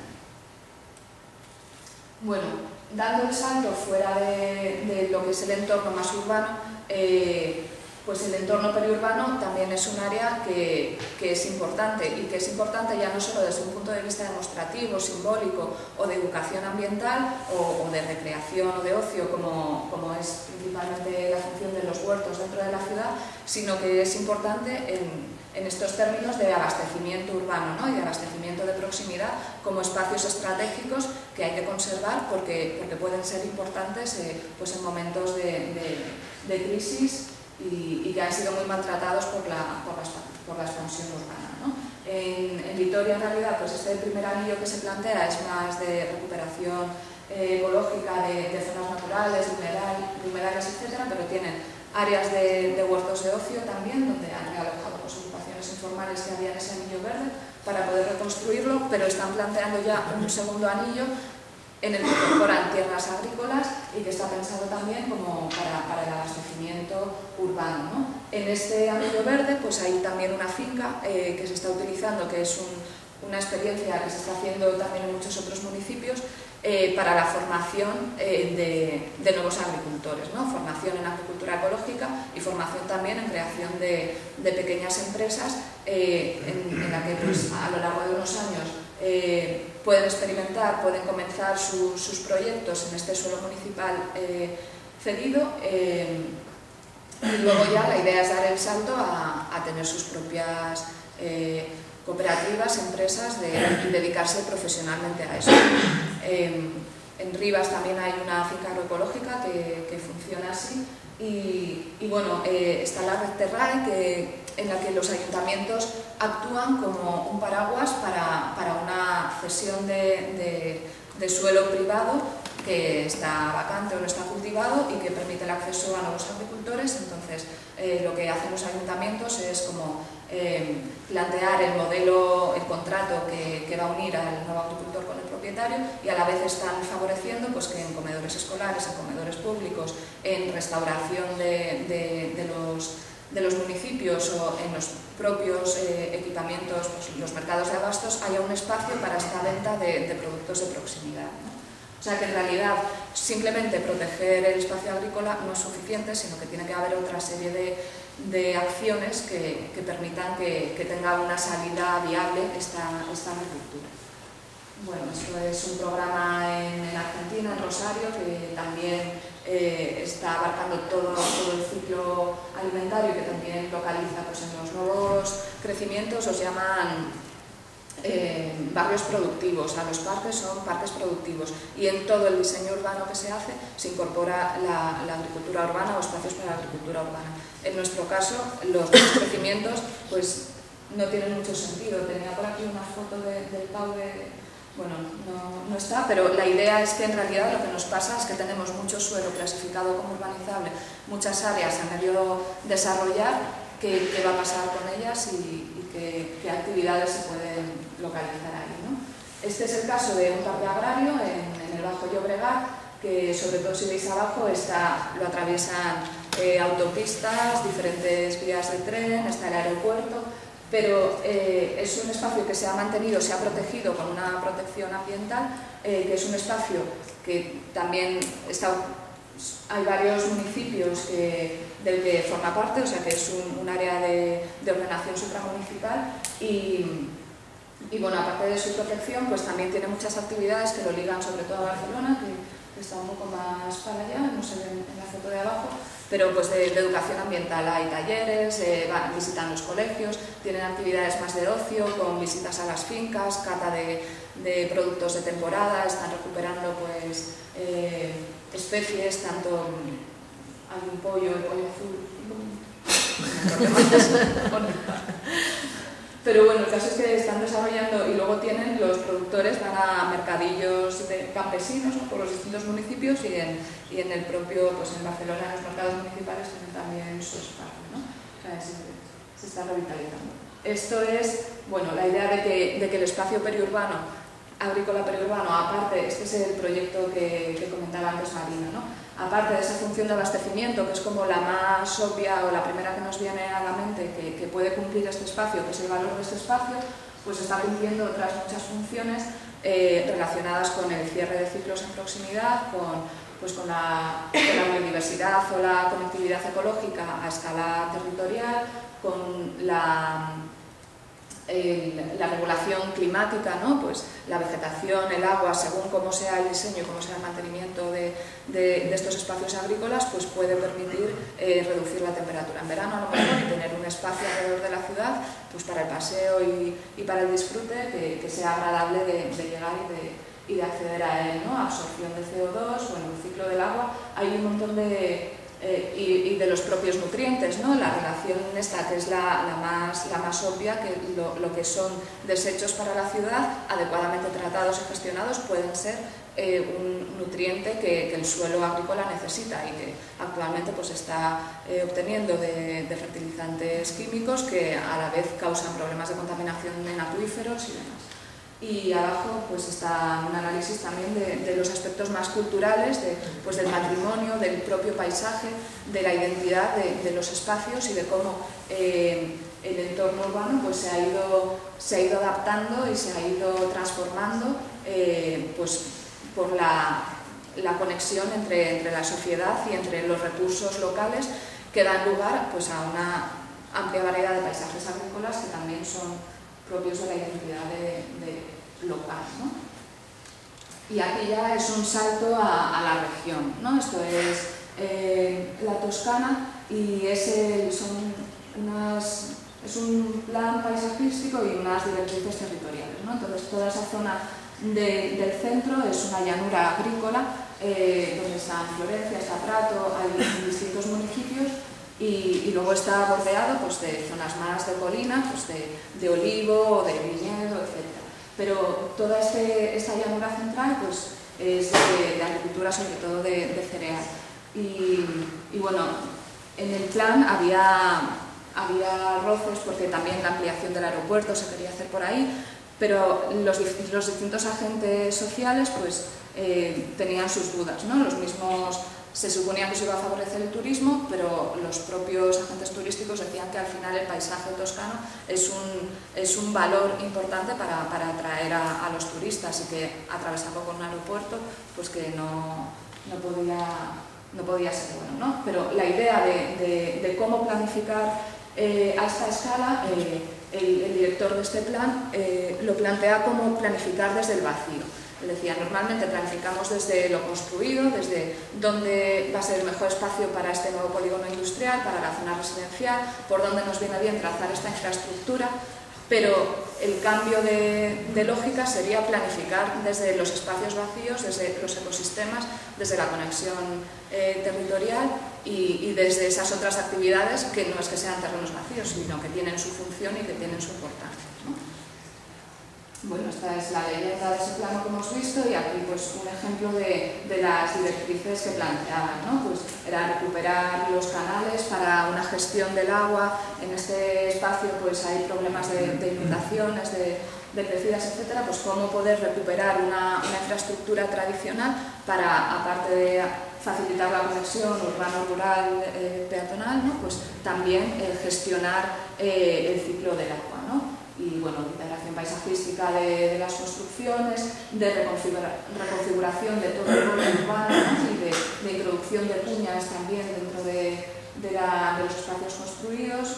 Bueno, dando el salto fuera de lo que es el entorno más urbano, pues el entorno periurbano también es un área que es importante, y que es importante ya no solo desde un punto de vista demostrativo, simbólico o de educación ambiental o de recreación o de ocio, como es principalmente la función de los huertos dentro de la ciudad, sino que es importante en estos términos de abastecimiento urbano, ¿no? Y de abastecimiento de proximidad como espacios estratégicos que hay que conservar porque pueden ser importantes pues en momentos de crisis y que han sido muy maltratados por la expansión urbana, ¿no? En Vitoria, en realidad, pues este primer anillo que se plantea es más de recuperación ecológica de zonas naturales, de humedales, etcétera, pero tienen áreas de huertos de ocio también, donde han realojado pues, ocupaciones informales que había en ese anillo verde para poder reconstruirlo, pero están planteando ya un segundo anillo en el que incorporan tierras agrícolas y que está pensado también como para el abastecimiento urbano, ¿no? En este anillo verde pues hay también una finca que se está utilizando, que es una experiencia que se está haciendo también en muchos otros municipios para la formación de nuevos agricultores, ¿no? Formación en agricultura ecológica y formación también en creación de pequeñas empresas en la que pues, a lo largo de unos años pueden experimentar, pueden comenzar sus proyectos en este suelo municipal cedido y luego ya la idea es dar el salto a tener sus propias cooperativas, empresas y dedicarse profesionalmente a eso. En Rivas también hay una finca agroecológica que funciona así y bueno, está la Red Terrae en la que los ayuntamientos actúan como un paraguas para una cesión de suelo privado que está vacante o no está cultivado y que permite el acceso a nuevos agricultores. Entonces, lo que hacen los ayuntamientos es como plantear el modelo, el contrato que va a unir al nuevo agricultor con el propietario y a la vez están favoreciendo pues, que en comedores escolares, en comedores públicos, en restauración de los municipios o en los propios equipamientos, pues, los mercados de abastos, haya un espacio para esta venta de productos de proximidad, ¿no? O sea que en realidad simplemente proteger el espacio agrícola no es suficiente, sino que tiene que haber otra serie de acciones que permitan que tenga una salida viable esta agricultura. Bueno, esto es un programa en Argentina, en Rosario, que también está abarcando todo el ciclo alimentario, que también localiza pues, en los nuevos crecimientos, los llaman barrios productivos. A los parques son parques productivos y en todo el diseño urbano que se hace se incorpora la agricultura urbana o espacios para la agricultura urbana. En nuestro caso, los crecimientos pues, no tienen mucho sentido. Tenía por aquí una foto del PAU bueno, no está, pero la idea es que en realidad lo que nos pasa es que tenemos mucho suelo clasificado como urbanizable, muchas áreas a medio desarrollar, qué va a pasar con ellas y qué actividades se pueden localizar ahí, ¿no? Este es el caso de un parque agrario en el Bajo Llobregat, que sobre todo si veis abajo lo atraviesan autopistas, diferentes vías de tren, está el aeropuerto, pero es un espacio que se ha mantenido, se ha protegido con una protección ambiental, que es un espacio que también hay varios municipios del que forma parte, o sea que es un área de ordenación supramunicipal y bueno, aparte de su protección, pues también tiene muchas actividades que lo ligan sobre todo a Barcelona, que está un poco más para allá, no se ve en la foto de abajo, pero pues de educación ambiental hay talleres, visitan los colegios, tienen actividades más de ocio, con visitas a las fincas, cata de productos de temporada, están recuperando pues especies, tanto hay un pollo, el pollo azul, Pero bueno, el caso es que están desarrollando y luego tienen, los productores van a mercadillos de campesinos, ¿no?, por los distintos municipios y en el propio, pues en Barcelona, en los mercados municipales tienen también su espacio, ¿no? O sea, se está revitalizando. Esto es, bueno, la idea de que el espacio periurbano, agrícola periurbano, aparte, este es el proyecto que comentaba antes Marina, ¿no? Aparte de esa función de abastecimiento, que es como la más obvia o la primera que nos viene a la mente, que puede cumplir este espacio, que es el valor de este espacio, pues está cumpliendo otras muchas funciones relacionadas con el cierre de ciclos en proximidad, con la biodiversidad o la conectividad ecológica a escala territorial, con la regulación climática, ¿no? Pues la vegetación, el agua, según cómo sea el diseño y cómo sea el mantenimiento de estos espacios agrícolas, pues puede permitir reducir la temperatura en verano a lo mejor y tener un espacio alrededor de la ciudad pues para el paseo y para el disfrute que sea agradable de llegar y de acceder a él, ¿no? Absorción de CO2, bueno, el ciclo del agua, hay un montón y de los propios nutrientes, ¿no? La relación esta, que es la más obvia, que lo que son desechos para la ciudad, adecuadamente tratados y gestionados, pueden ser un nutriente que el suelo agrícola necesita y que actualmente pues está obteniendo de fertilizantes químicos que a la vez causan problemas de contaminación en acuíferos y demás. Y abajo pues está un análisis también de los aspectos más culturales, pues del patrimonio, del propio paisaje, de la identidad de los espacios y de cómo el entorno urbano pues se ha ido adaptando y se ha ido transformando pues por la conexión entre la sociedad y entre los recursos locales que dan lugar pues a una amplia variedad de paisajes agrícolas que también son propios de la identidad local, ¿no? Y aquí ya es un salto a la región, ¿no? Esto es la Toscana y es un plan paisajístico y unas directrices territoriales, ¿no? Entonces toda esa zona del centro es una llanura agrícola donde está Florencia, está Prato, hay distintos municipios. Y luego está bordeado pues, de zonas más de colina, pues, de olivo, de viñedo, etc. Pero toda esta llanura central pues, es de agricultura, sobre todo de cereal. Y bueno, en el plan había roces porque también la ampliación del aeropuerto se quería hacer por ahí, pero los distintos agentes sociales pues, tenían sus dudas, ¿no? Los mismos. Se suponía que se iba a favorecer el turismo, pero los propios agentes turísticos decían que al final el paisaje toscano es un valor importante para atraer a los turistas y que atravesarlo con un aeropuerto pues que no podía ser bueno, ¿no? Pero la idea de cómo planificar a esta escala, el director de este plan lo plantea como planificar desde el vacío. Él decía, normalmente planificamos desde lo construido, desde dónde va a ser el mejor espacio para este nuevo polígono industrial, para la zona residencial, por dónde nos viene bien trazar esta infraestructura, pero el cambio de lógica sería planificar desde los espacios vacíos, desde los ecosistemas, desde la conexión territorial y desde esas otras actividades que no es que sean terrenos vacíos, sino que tienen su función y que tienen su importancia, ¿no? Bueno, esta es la leyenda de ese plano que hemos visto y aquí pues un ejemplo de las directrices que planteaban, ¿no? Pues era recuperar los canales para una gestión del agua. En este espacio pues hay problemas de inundaciones, de crecidas, etcétera. Pues cómo poder recuperar una infraestructura tradicional para, aparte de facilitar la conexión urbano-rural peatonal, ¿no? Pues también gestionar el ciclo del agua, ¿no? Y bueno, integración paisajística de las construcciones, de reconfiguración de todo el borde urbano, ¿no? Y de introducción de cuñas también dentro de los espacios construidos.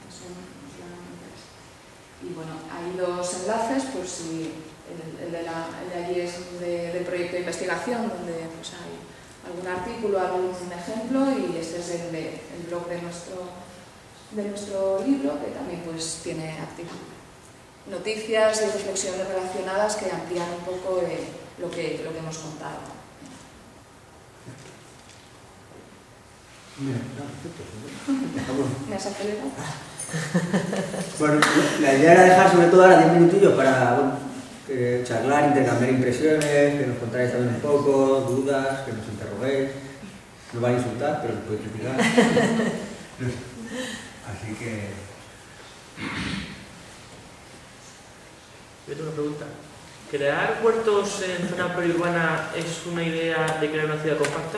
Y bueno, hay dos enlaces, por si el de allí es del proyecto de investigación, donde pues, hay algún artículo, algún ejemplo, y este es el blog de nuestro libro, que también pues, tiene noticias y reflexiones relacionadas que amplían un poco lo que hemos contado. ¿Me has acelerado? Bueno, la idea era dejar sobre todo ahora 10 minutillos para charlar, intercambiar impresiones, que nos contáis también un poco, dudas, que nos interroguéis. No van a insultar, pero nos podéis criticar. Así que... Yo tengo una pregunta. ¿Crear huertos en zona periurbana es una idea de crear una ciudad compacta?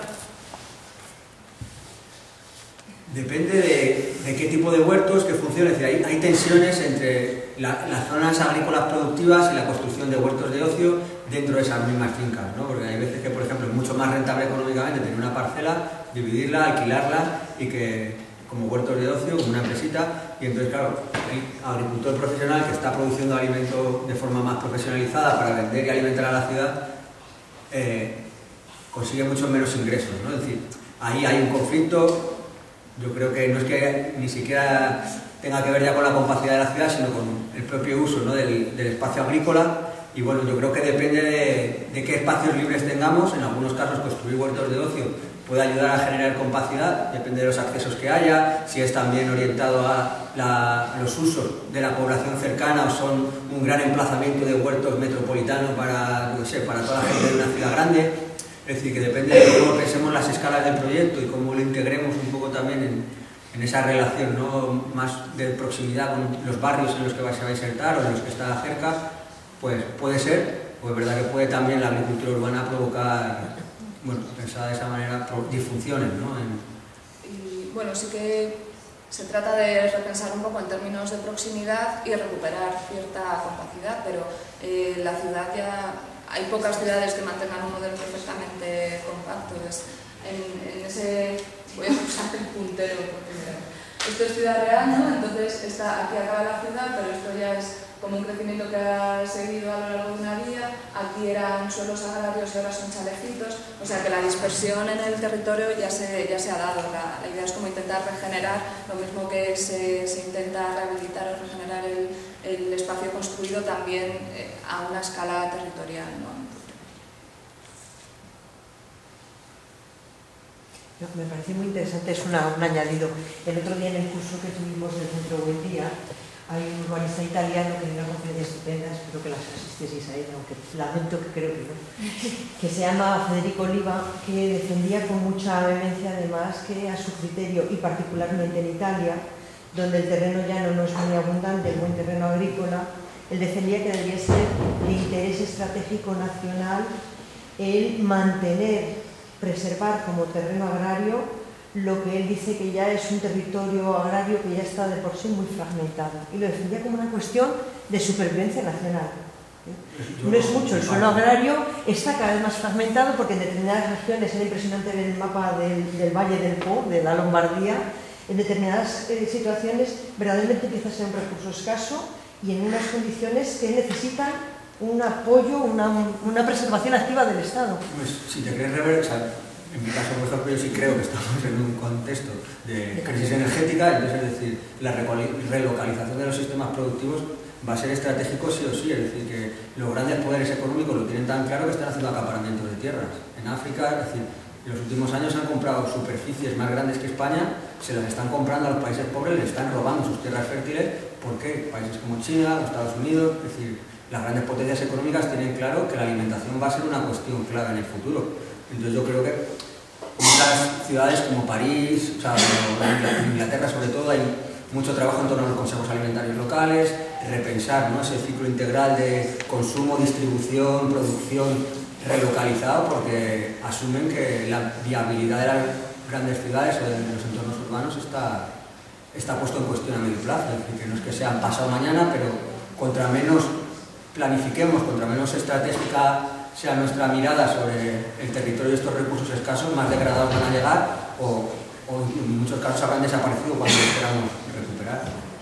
Depende de qué tipo de huertos, que funcione. Es decir, hay tensiones entre las zonas agrícolas productivas y la construcción de huertos de ocio dentro de esas mismas fincas, ¿no? Porque hay veces que, por ejemplo, es mucho más rentable económicamente tener una parcela, dividirla, alquilarla y que como huertos de ocio, como una empresita, y entonces, claro, el agricultor profesional que está produciendo alimento de forma más profesionalizada para vender y alimentar a la ciudad, consigue mucho menos ingresos, ¿no? Es decir, ahí hay un conflicto. Yo creo que no es que ni siquiera tenga que ver ya con la compacidad de la ciudad, sino con el propio uso, ¿no? del espacio agrícola. Y bueno, yo creo que depende de qué espacios libres tengamos. En algunos casos construir huertos de ocio puede ayudar a generar compacidad, depende de los accesos que haya, si es también orientado a los usos de la población cercana o son un gran emplazamiento de huertos metropolitanos para, no sé, para toda la gente de una ciudad grande. Es decir, que depende de cómo pensemos las escalas del proyecto y cómo lo integremos un poco también en esa relación, ¿no? Más de proximidad con los barrios en los que se va a insertar o en los que está cerca, pues puede ser, pues es verdad que puede también la agricultura urbana provocar, bueno, pensada de esa manera, disfunciones, ¿no? Y bueno, sí que se trata de repensar un poco en términos de proximidad y recuperar cierta capacidad, pero la ciudad ya... Hay pocas ciudades que mantengan un modelo perfectamente compacto. En ese, voy a usar el puntero porque esto es ciudad real, ¿no? Entonces aquí acaba la ciudad, pero esto ya es como un crecimiento que ha seguido a lo largo de una vía. Aquí eran suelos agrarios y ahora son chalecitos. O sea que la dispersión en el territorio ya se ha dado. La idea es como intentar regenerar, lo mismo que se intenta rehabilitar o regenerar el espacio construido también a una escala territorial, ¿no? Me parece muy interesante, es un añadido. El otro día en el curso que tuvimos del Centro Buen Día, hay un urbanista italiano que dio una conferencia estupenda, espero que las asistieseis a ella, aunque lamento que creo que no, que se llama Federico Oliva, que defendía con mucha vehemencia además que a su criterio, y particularmente en Italia, donde el terreno llano no es muy abundante, el buen terreno agrícola, él defendía que debería ser de interés estratégico nacional el mantener, preservar como terreno agrario lo que él dice que ya es un territorio agrario que ya está de por sí muy fragmentado. Y lo defendía como una cuestión de supervivencia nacional. No es mucho, el suelo agrario está cada vez más fragmentado porque en determinadas regiones, era impresionante ver el mapa del Valle del Po, de la Lombardía, en determinadas situaciones verdaderamente empieza a ser un recurso escaso y en unas condiciones que necesitan un apoyo, una preservación activa del Estado. Pues si te quieres reversar, en mi caso, por ejemplo, yo sí creo que estamos en un contexto de crisis energética, entonces es decir, la relocalización de los sistemas productivos va a ser estratégico sí o sí, es decir, que los grandes poderes económicos lo tienen tan claro que están haciendo acaparamientos de tierras. En África, es decir, en los últimos años han comprado superficies más grandes que España, se las están comprando a los países pobres, les están robando sus tierras fértiles, porque países como China, como Estados Unidos, es decir, las grandes potencias económicas tienen claro que la alimentación va a ser una cuestión clave en el futuro. Entonces yo creo que muchas ciudades como París, o sea, en Inglaterra sobre todo, hay mucho trabajo en torno a los consejos alimentarios locales, repensar, ¿no?, ese ciclo integral de consumo, distribución, producción relocalizado, porque asumen que la viabilidad de las grandes ciudades o de los entornos urbanos está puesto en cuestión a medio plazo. Es decir, que no es que sea pasado mañana, pero contra menos planifiquemos, contra menos estratégica sea nuestra mirada sobre el territorio de estos recursos escasos, más degradados van a llegar o en muchos casos habrán desaparecido cuando los queramos recuperar.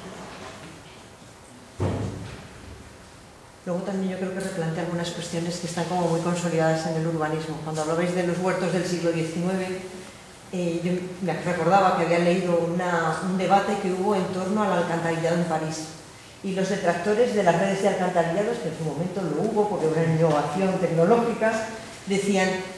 Luego también yo creo que replantea algunas cuestiones que están como muy consolidadas en el urbanismo. Cuando hablabais de los huertos del siglo XIX, yo me recordaba que había leído un debate que hubo en torno al alcantarillado en París. Y los detractores de las redes de alcantarillados, que en su momento lo hubo porque eran innovación tecnológicas, decían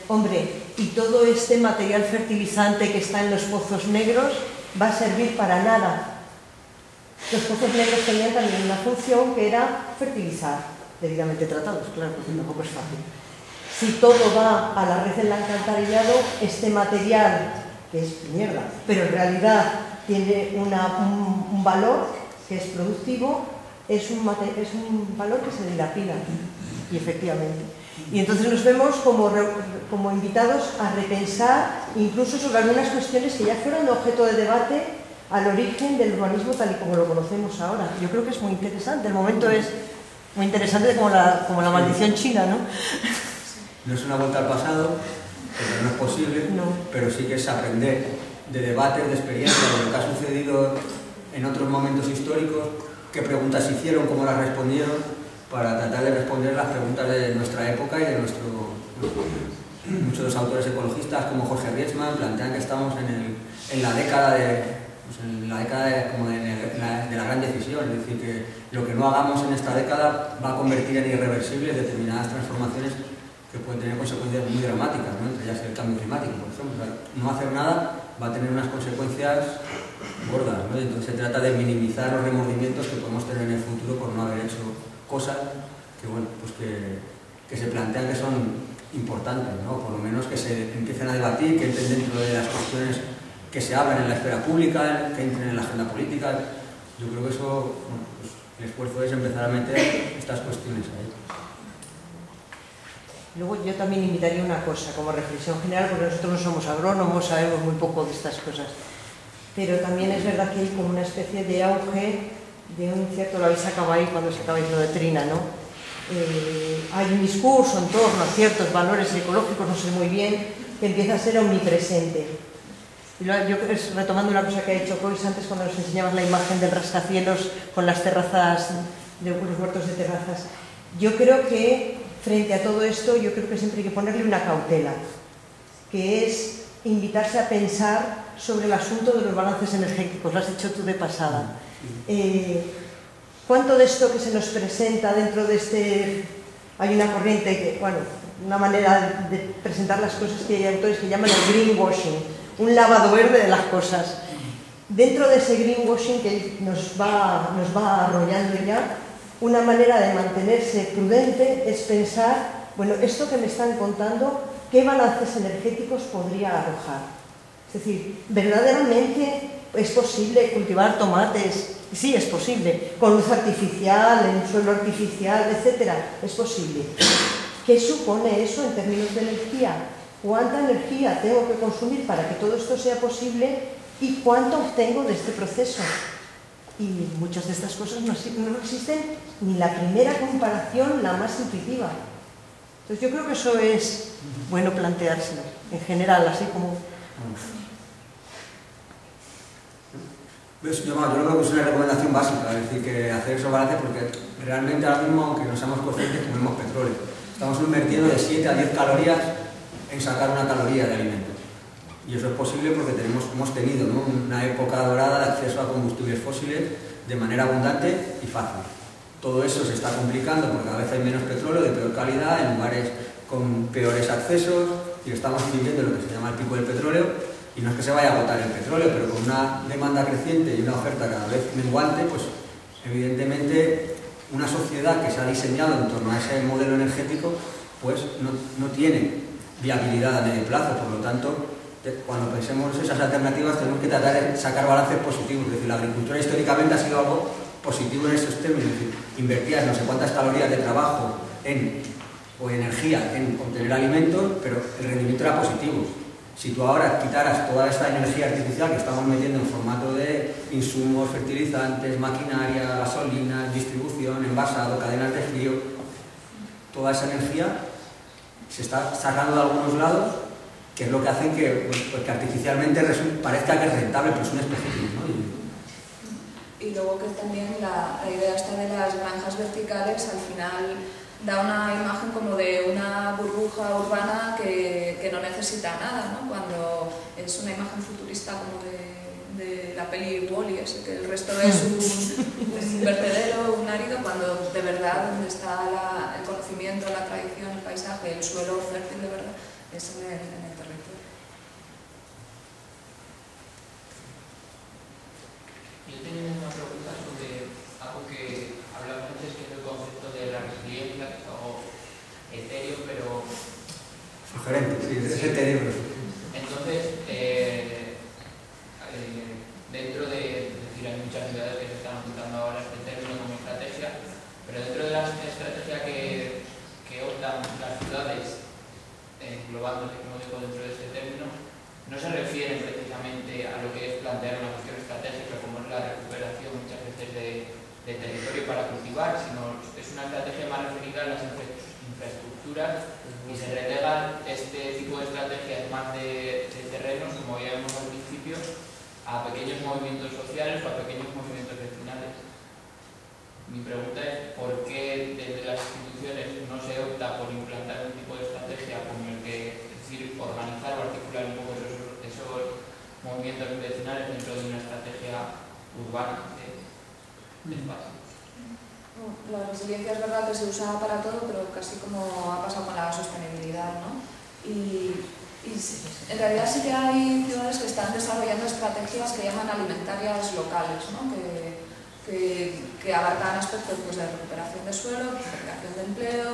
hombre, y todo este material fertilizante que está en los pozos negros va a servir para nada. Los pozos negros tenían también una función que era fertilizar, debidamente tratados, claro, porque tampoco es fácil. Si todo va a la red del alcantarillado, este material, que es mierda, pero en realidad tiene un valor que es productivo, es un valor que se dilapida, y efectivamente. Y entonces nos vemos como invitados a repensar incluso sobre algunas cuestiones que ya fueron objeto de debate al origen del urbanismo tal y como lo conocemos ahora. Yo creo que es muy interesante, el momento es muy interesante como la maldición china, ¿no? No es una vuelta al pasado, porque no es posible, no. Pero sí que es aprender de debates, de experiencias, de lo que ha sucedido en otros momentos históricos, qué preguntas se hicieron, cómo las respondieron, para tratar de responder las preguntas de nuestra época y de muchos de los autores ecologistas como Jorge Rietzmann plantean que estamos en la década como de la gran decisión, es decir, que lo que no hagamos en esta década va a convertir en irreversibles determinadas transformaciones que pueden tener consecuencias muy dramáticas, ¿no? Entre ellas el cambio climático, por ejemplo. O sea, no hacer nada va a tener unas consecuencias gordas, ¿no? Entonces se trata de minimizar los remordimientos que podemos tener en el futuro por no haber hecho cosas que, bueno, pues que se plantean que son importantes, ¿no? Por lo menos que se empiecen a debatir, que entren dentro de las cuestiones que se hablan en la esfera pública, que entren en la agenda política. Yo creo que eso, bueno, pues el esfuerzo es empezar a meter estas cuestiones ahí. Luego yo también invitaría una cosa como reflexión general, porque nosotros no somos agrónomos, sabemos muy poco de estas cosas, pero también es verdad que hay como una especie de auge de un cierto, lo habéis sacado ahí cuando sacabais lo de Trina, ¿no? Hay un discurso en torno a ciertos valores ecológicos, no sé muy bien, que empieza a ser omnipresente. Y yo creo que retomando una cosa que ha dicho Cois antes cuando nos enseñabas la imagen del rascacielos con las terrazas, de los huertos de terrazas, yo creo que frente a todo esto, yo creo que siempre hay que ponerle una cautela, que es invitarse a pensar sobre el asunto de los balances energéticos, lo has dicho tú de pasada. ¿Cuánto de esto que se nos presenta dentro de este... Hay una corriente que, bueno, una manera de presentar las cosas que hay autores que llaman el greenwashing, un lavado verde de las cosas. Dentro de ese greenwashing que nos va arrollando ya, una manera de mantenerse prudente es pensar, bueno, esto que me están contando, ¿qué balances energéticos podría arrojar? Es decir, ¿verdaderamente es posible cultivar tomates? Sí, es posible, con luz artificial, en suelo artificial, etcétera, es posible. ¿Qué supone eso en términos de energía? ¿Cuánta energía tengo que consumir para que todo esto sea posible y cuánto obtengo de este proceso? Y muchas de estas cosas no existen ni la primera comparación, la más intuitiva. Entonces yo creo que eso es bueno planteárselo, en general, así como... Yo creo que es una recomendación básica, es decir, que hacer esos balances, porque realmente ahora mismo, aunque no seamos conscientes, comemos petróleo. Estamos invirtiendo de 7 a 10 calorías en sacar una caloría de alimento. Y eso es posible porque hemos tenido, ¿no?, una época dorada de acceso a combustibles fósiles de manera abundante y fácil. Todo eso se está complicando porque cada vez hay menos petróleo de peor calidad en lugares con peores accesos y estamos viviendo lo que se llama el pico del petróleo. Y no es que se vaya a agotar el petróleo, pero con una demanda creciente y una oferta cada vez menguante, pues evidentemente una sociedad que se ha diseñado en torno a ese modelo energético pues no tiene viabilidad a medio plazo. Por lo tanto, cuando pensemos esas alternativas tenemos que tratar de sacar balances positivos. Es decir, la agricultura históricamente ha sido algo positivo en esos términos. Es decir, invertías no sé cuántas calorías de trabajo o energía en obtener alimentos, pero el rendimiento era positivo. Si tú ahora quitaras toda esta energía artificial que estamos metiendo en formato de insumos, fertilizantes, maquinaria, gasolina, distribución, envasado, cadenas de frío, toda esa energía se está sacando de algunos lados, que es lo que hace que artificialmente parezca que es rentable, pero es un espejismo, ¿no? Y luego que también la idea esta de las granjas verticales al final da una imagen como de una burbuja urbana que no necesita nada, ¿no? Cuando es una imagen futurista como de la peli Wall-E, que el resto es un vertedero, un árido, cuando de verdad donde está el conocimiento, la tradición, el paisaje, el suelo fértil de verdad, es en el territorio. Yo tenía una pregunta sobre algo que hablaba antes, que es el concepto de la resiliencia, que es algo etéreo, pero... Sugerente, sí, es etéreo. Entonces, dentro de, es decir, hay muchas ciudades que se están utilizando ahora este término como estrategia, pero dentro de la estrategia que optan las ciudades, englobándose, como digo, dentro de este término, no se refieren precisamente a lo que es plantear una cuestión estratégica como es la recuperación muchas veces de territorio para cultivar, sino es una estrategia más referida a las infraestructuras y se relegan este tipo de estrategias más de terrenos, como ya vimos al principio, a pequeños movimientos sociales o a pequeños movimientos vecinales. Mi pregunta es por qué desde las instituciones no se opta por implantar un tipo de estrategia como el que, es decir, organizar o articular un poco esos movimientos vecinales dentro de una estrategia urbana de espacio. La resiliencia es verdad que se usa para todo, pero casi como ha pasado con la sostenibilidad, ¿no? Y en realidad sí que hay ciudades que están desarrollando estrategias que llaman alimentarias locales, ¿no? que abarcan aspectos pues, de recuperación de suelo, de creación de empleo,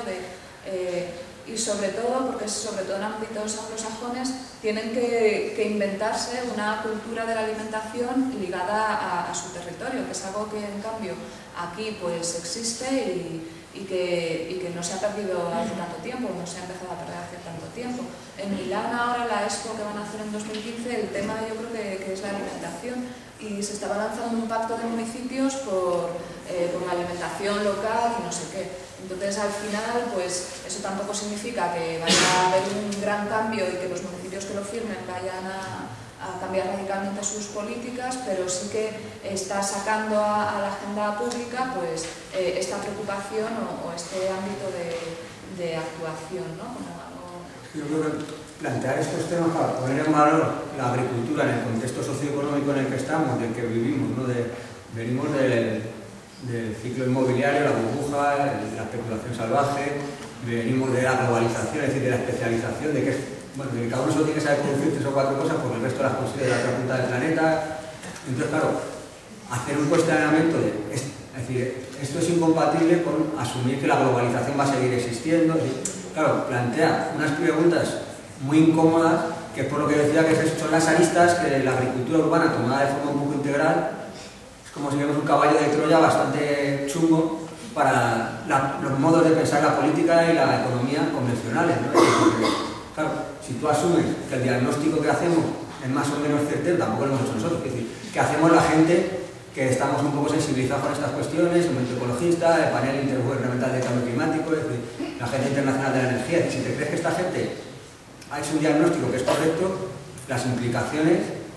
y sobre todo, porque sobre todo en ámbitos anglosajones, tienen que inventarse una cultura de la alimentación ligada a su territorio, que es algo que en cambio aquí pues existe y que no se ha perdido hace tanto tiempo, no se ha empezado a perder hace tanto tiempo. En Milán ahora la Expo que van a hacer en 2015, el tema yo creo que es la alimentación y se estaba lanzando un pacto de municipios por la alimentación local y no sé qué. Entonces al final pues eso tampoco significa que vaya a haber un gran cambio y que los municipios que lo firmen vayan a cambiar radicalmente sus políticas, pero sí que está sacando a la agenda pública pues, esta preocupación o este ámbito de actuación, ¿no? Yo creo que plantear estos temas para poner en valor la agricultura en el contexto socioeconómico en el que estamos, del que vivimos, ¿no? Venimos del ciclo inmobiliario, la burbuja, la especulación salvaje, venimos de la globalización, es decir, de la especialización, de que bueno, que cada uno solo tiene que saber producir 3 o 4 cosas porque el resto las consigue de la otra punta del planeta. Entonces, claro, hacer un cuestionamiento es decir, esto es incompatible con asumir que la globalización va a seguir existiendo. Claro, plantea unas preguntas muy incómodas, que es por lo que decía que son las aristas que la agricultura urbana tomada de forma un poco integral es como si vemos un caballo de Troya bastante chungo para los modos de pensar la política y la economía convencionales, ¿no? Claro, si tú asumes que el diagnóstico que hacemos es más o menos certero, tampoco lo hemos hecho nosotros, es decir, que hacemos la gente que estamos un poco sensibilizados con estas cuestiones, el movimiento ecologista, el panel intergubernamental de cambio climático, es decir, la Agencia Internacional de la Energía. Si te crees que esta gente ha hecho un diagnóstico que es correcto, las implicaciones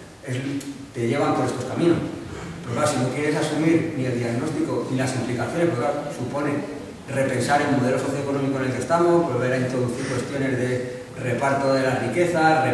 te llevan por estos caminos. Pero claro, si no quieres asumir ni el diagnóstico ni las implicaciones, porque claro, supone repensar el modelo socioeconómico en el que estamos, volver a introducir cuestiones de reparto de la riqueza,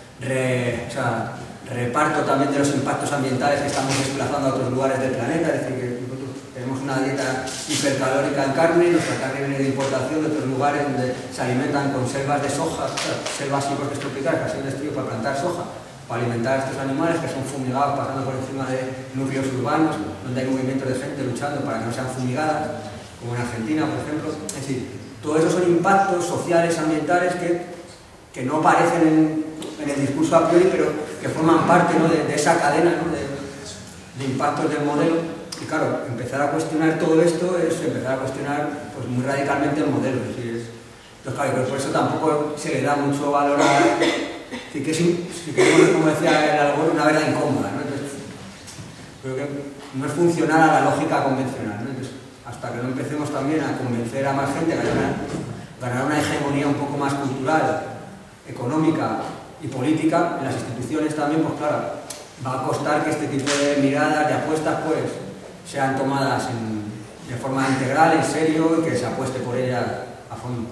reparto también de los impactos ambientales que estamos desplazando a otros lugares del planeta, es decir, que nosotros tenemos una dieta hipercalórica en carne, nuestra carne viene de importación de otros lugares donde se alimentan con selvas de soja, selvas y bosques tropicales que han sido destruidos para plantar soja, para alimentar a estos animales que son fumigados pasando por encima de núcleos urbanos, donde hay movimientos de gente luchando para que no sean fumigadas, como en Argentina, por ejemplo. Es decir, todo eso son impactos sociales, ambientales que no aparecen en el discurso a priori, pero que forman parte, ¿no? de esa cadena, ¿no? de impactos del modelo. Y claro, empezar a cuestionar todo esto es empezar a cuestionar pues, muy radicalmente el modelo. Es decir, entonces, claro, por eso tampoco se le da mucho valor a... que si queremos, como decía el Algor, una verdad incómoda, ¿no? Entonces, creo que no es funcional a la lógica convencional, ¿no? Entonces, hasta que no empecemos también a convencer a más gente a ganar una hegemonía un poco más cultural, económica y política en las instituciones también, pues claro, va a costar que este tipo de miradas, de apuestas, pues sean tomadas de forma integral, en serio, y que se apueste por ellas a fondo.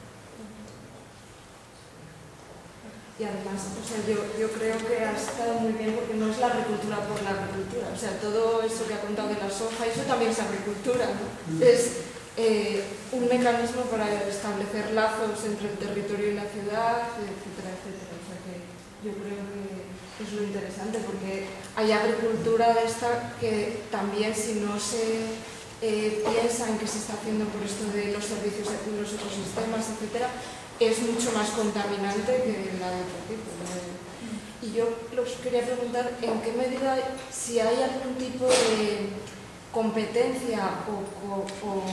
Y además, o sea, yo creo que ha estado muy bien porque no es la agricultura por la agricultura. O sea, todo eso que ha contado de la soja, eso también es agricultura, ¿no? Es un mecanismo para establecer lazos entre el territorio y la ciudad, etcétera, etcétera. O sea que yo creo que es lo interesante, porque hay agricultura de esta que también, si no se piensa en qué se está haciendo por esto de los servicios de los ecosistemas, etcétera, es mucho más contaminante que la de otro tipo. Y yo los quería preguntar en qué medida, si hay algún tipo de competencia o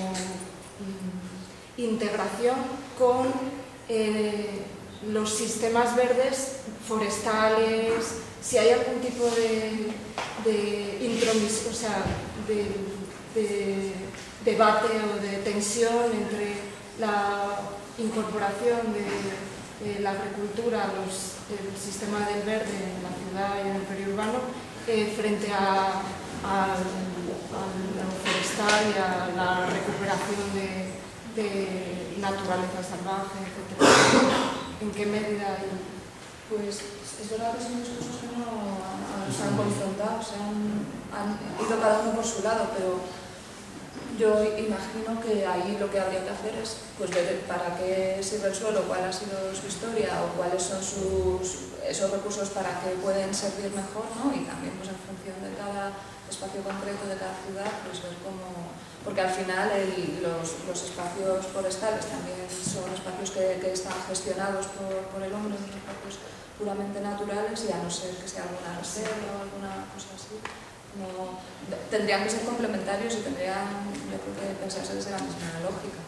integración con los sistemas verdes forestales, si hay algún tipo de intromisión, o sea, de debate o de tensión entre la incorporación de la agricultura, el sistema del verde en la ciudad y en el periurbano frente a lo forestal y a la recuperación de naturaleza salvaje, etc. ¿En qué medida hay? Pues es verdad que son discursos que no se han confrontado, han ido cada uno por su lado, pero yo imagino que ahí lo que habría que hacer es pues, ver para qué sirve el suelo, cuál ha sido su historia o cuáles son esos recursos para que pueden servir mejor, ¿no? Y también pues, en función de cada espacio concreto de cada ciudad, pues ver cómo... Porque al final los espacios forestales también son espacios que están gestionados por el hombre, son espacios puramente naturales, y a no ser que sea alguna reserva o alguna cosa así, no, tendrían que ser complementarios y tendrían, yo creo que pensarse desde la misma lógica.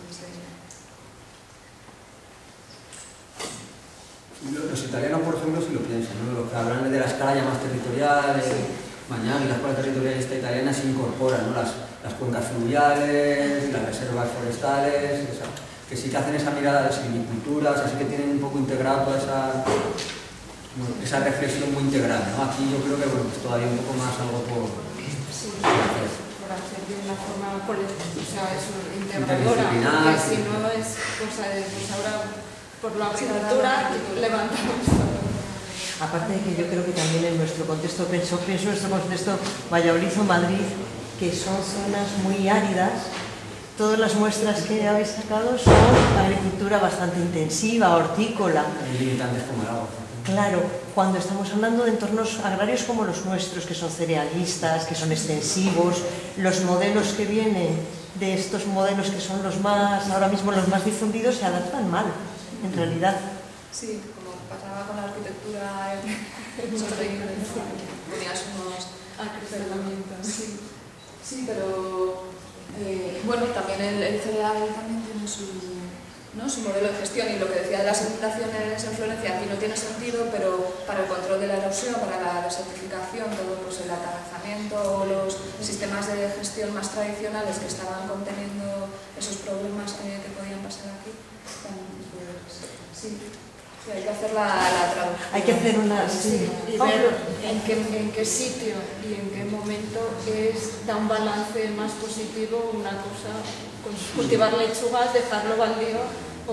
Los italianos, por ejemplo, si lo piensan, ¿no? Los que hablan de la escala ya más territorial, mañana y la escala territorial italiana se incorporan, ¿no? Las cuencas fluviales, las reservas forestales, que sí que hacen esa mirada de silvicultura, o sea, sí que tienen un poco integrado toda esa reflexión muy integral, ¿no? Aquí yo creo que bueno, es todavía un poco más algo por hacer de una forma colectiva, o sea, eso, integradora, porque si no es cosa de, pues ahora por la agricultura levantamos todo. Aparte de que yo creo que también en nuestro contexto, pienso en nuestro contexto Valladolid o Madrid, que son zonas muy áridas, todas las muestras que habéis sacado son agricultura bastante intensiva, hortícola. Limitantes como el agua. Claro, cuando estamos hablando de entornos agrarios como los nuestros, que son cerealistas, que son extensivos, los modelos que vienen de estos modelos que son los más, ahora mismo los más difundidos, se adaptan mal, en realidad. Sí, como pasaba con la arquitectura sostenible, ponías unos acrecentamientos. Sí, pero bueno, también el cereal también tiene su modelo de gestión, y lo que decía de las inundaciones en Florencia aquí no tiene sentido, pero para el control de la erosión, para la desertificación, todo pues el atarrazamiento o los sistemas de gestión más tradicionales que estaban conteniendo esos problemas que podían pasar aquí, también, pues, sí, hay que hacer la traducción. Hay que hacer una... Sí, y ver en qué sitio y en qué momento da un balance más positivo una cosa, cultivar lechugas, dejarlo baldío o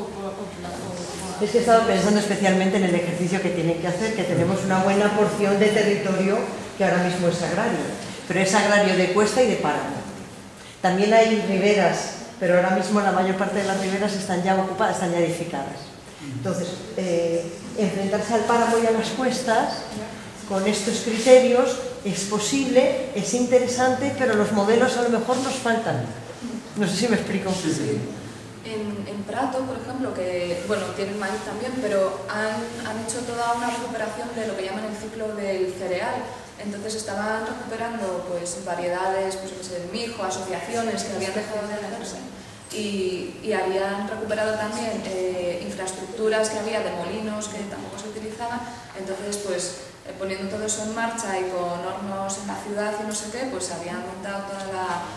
Es que he estado pensando especialmente en el ejercicio que tienen que hacer, que tenemos una buena porción de territorio que ahora mismo es agrario, pero es agrario de cuesta y de páramo. También hay riberas, pero ahora mismo la mayor parte de las riberas están ya ocupadas, están ya edificadas. Entonces, enfrentarse al páramo y a las cuestas con estos criterios es posible, es interesante, pero los modelos a lo mejor nos faltan. No sé si me explico. Sí. En Prato, por ejemplo, que bueno, tienen maíz también, pero han hecho toda una recuperación de lo que llaman el ciclo del cereal. Entonces estaban recuperando pues variedades, pues el mijo, asociaciones que habían dejado de hacerse. Y habían recuperado también infraestructuras que había de molinos que tampoco se utilizaban. Entonces, pues poniendo todo eso en marcha y con hornos en la ciudad y no sé qué, pues habían montado toda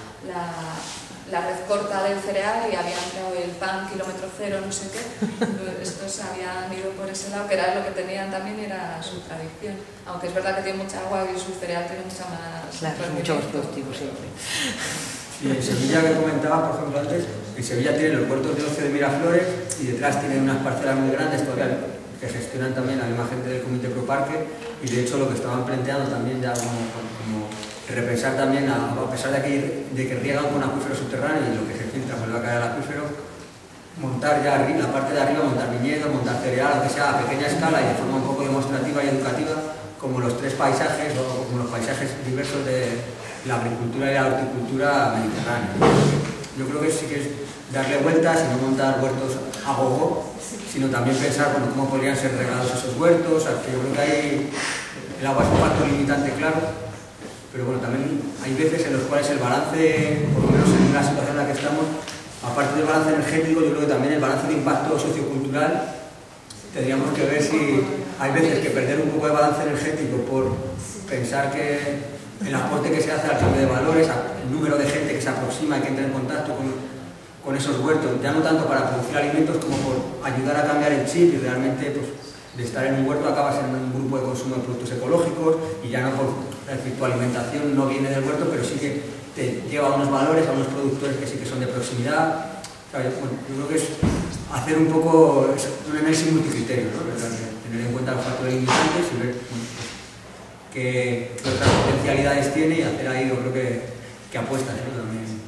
la red corta del cereal y habían creado el pan kilómetro cero, no sé qué. Estos habían ido por ese lado, que era lo que tenían también, era su tradición. Aunque es verdad que tiene mucha agua y su cereal tiene mucha más... Claro, es mucho más productivo siempre. Y en Sevilla, que comentaba, por ejemplo, antes, en Sevilla tienen los huertos de ocio de Miraflores y detrás tienen unas parcelas muy grandes todavía que gestionan también la misma gente del Comité Pro Parque, y de hecho lo que estaban planteando también ya como repensar también, a pesar de que riegan con acuíferos subterráneos y lo que se filtra vuelve a caer al acuífero, montar ya la parte de arriba, montar viñedos, montar cereal, aunque sea a pequeña escala y de forma un poco demostrativa y educativa, como los tres paisajes o como los paisajes diversos de la agricultura y la horticultura mediterránea. Yo creo que sí que es darle vueltas y no montar huertos a gogo, sino también pensar, bueno, cómo podrían ser regados esos huertos. Que yo creo que hay, el agua es un factor limitante, claro, pero bueno, también hay veces en los cuales el balance, por lo menos en la situación en la que estamos, aparte del balance energético, yo creo que también el balance de impacto sociocultural, tendríamos que ver si hay veces que perder un poco de balance energético por pensar que el aporte que se hace al cambio de valores, el número de gente que se aproxima y que entra en contacto con esos huertos, ya no tanto para producir alimentos como por ayudar a cambiar el chip y realmente pues, de estar en un huerto acabas en un grupo de consumo de productos ecológicos y ya no por decir, tu alimentación no viene del huerto, pero sí que te lleva a unos valores, a unos productores que sí que son de proximidad. ¿Sabes? Bueno, yo creo que es hacer un poco un análisis multicriterio, ¿no? Tener en cuenta los factores limitantes y ver qué otras potencialidades tiene y hacer ahí, yo creo que apuestas, ¿no? También.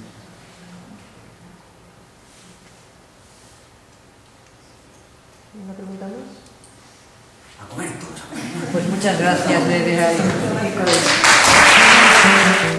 ¿Una pregunta más? A comer todos, a comer. Pues muchas gracias, Nerea.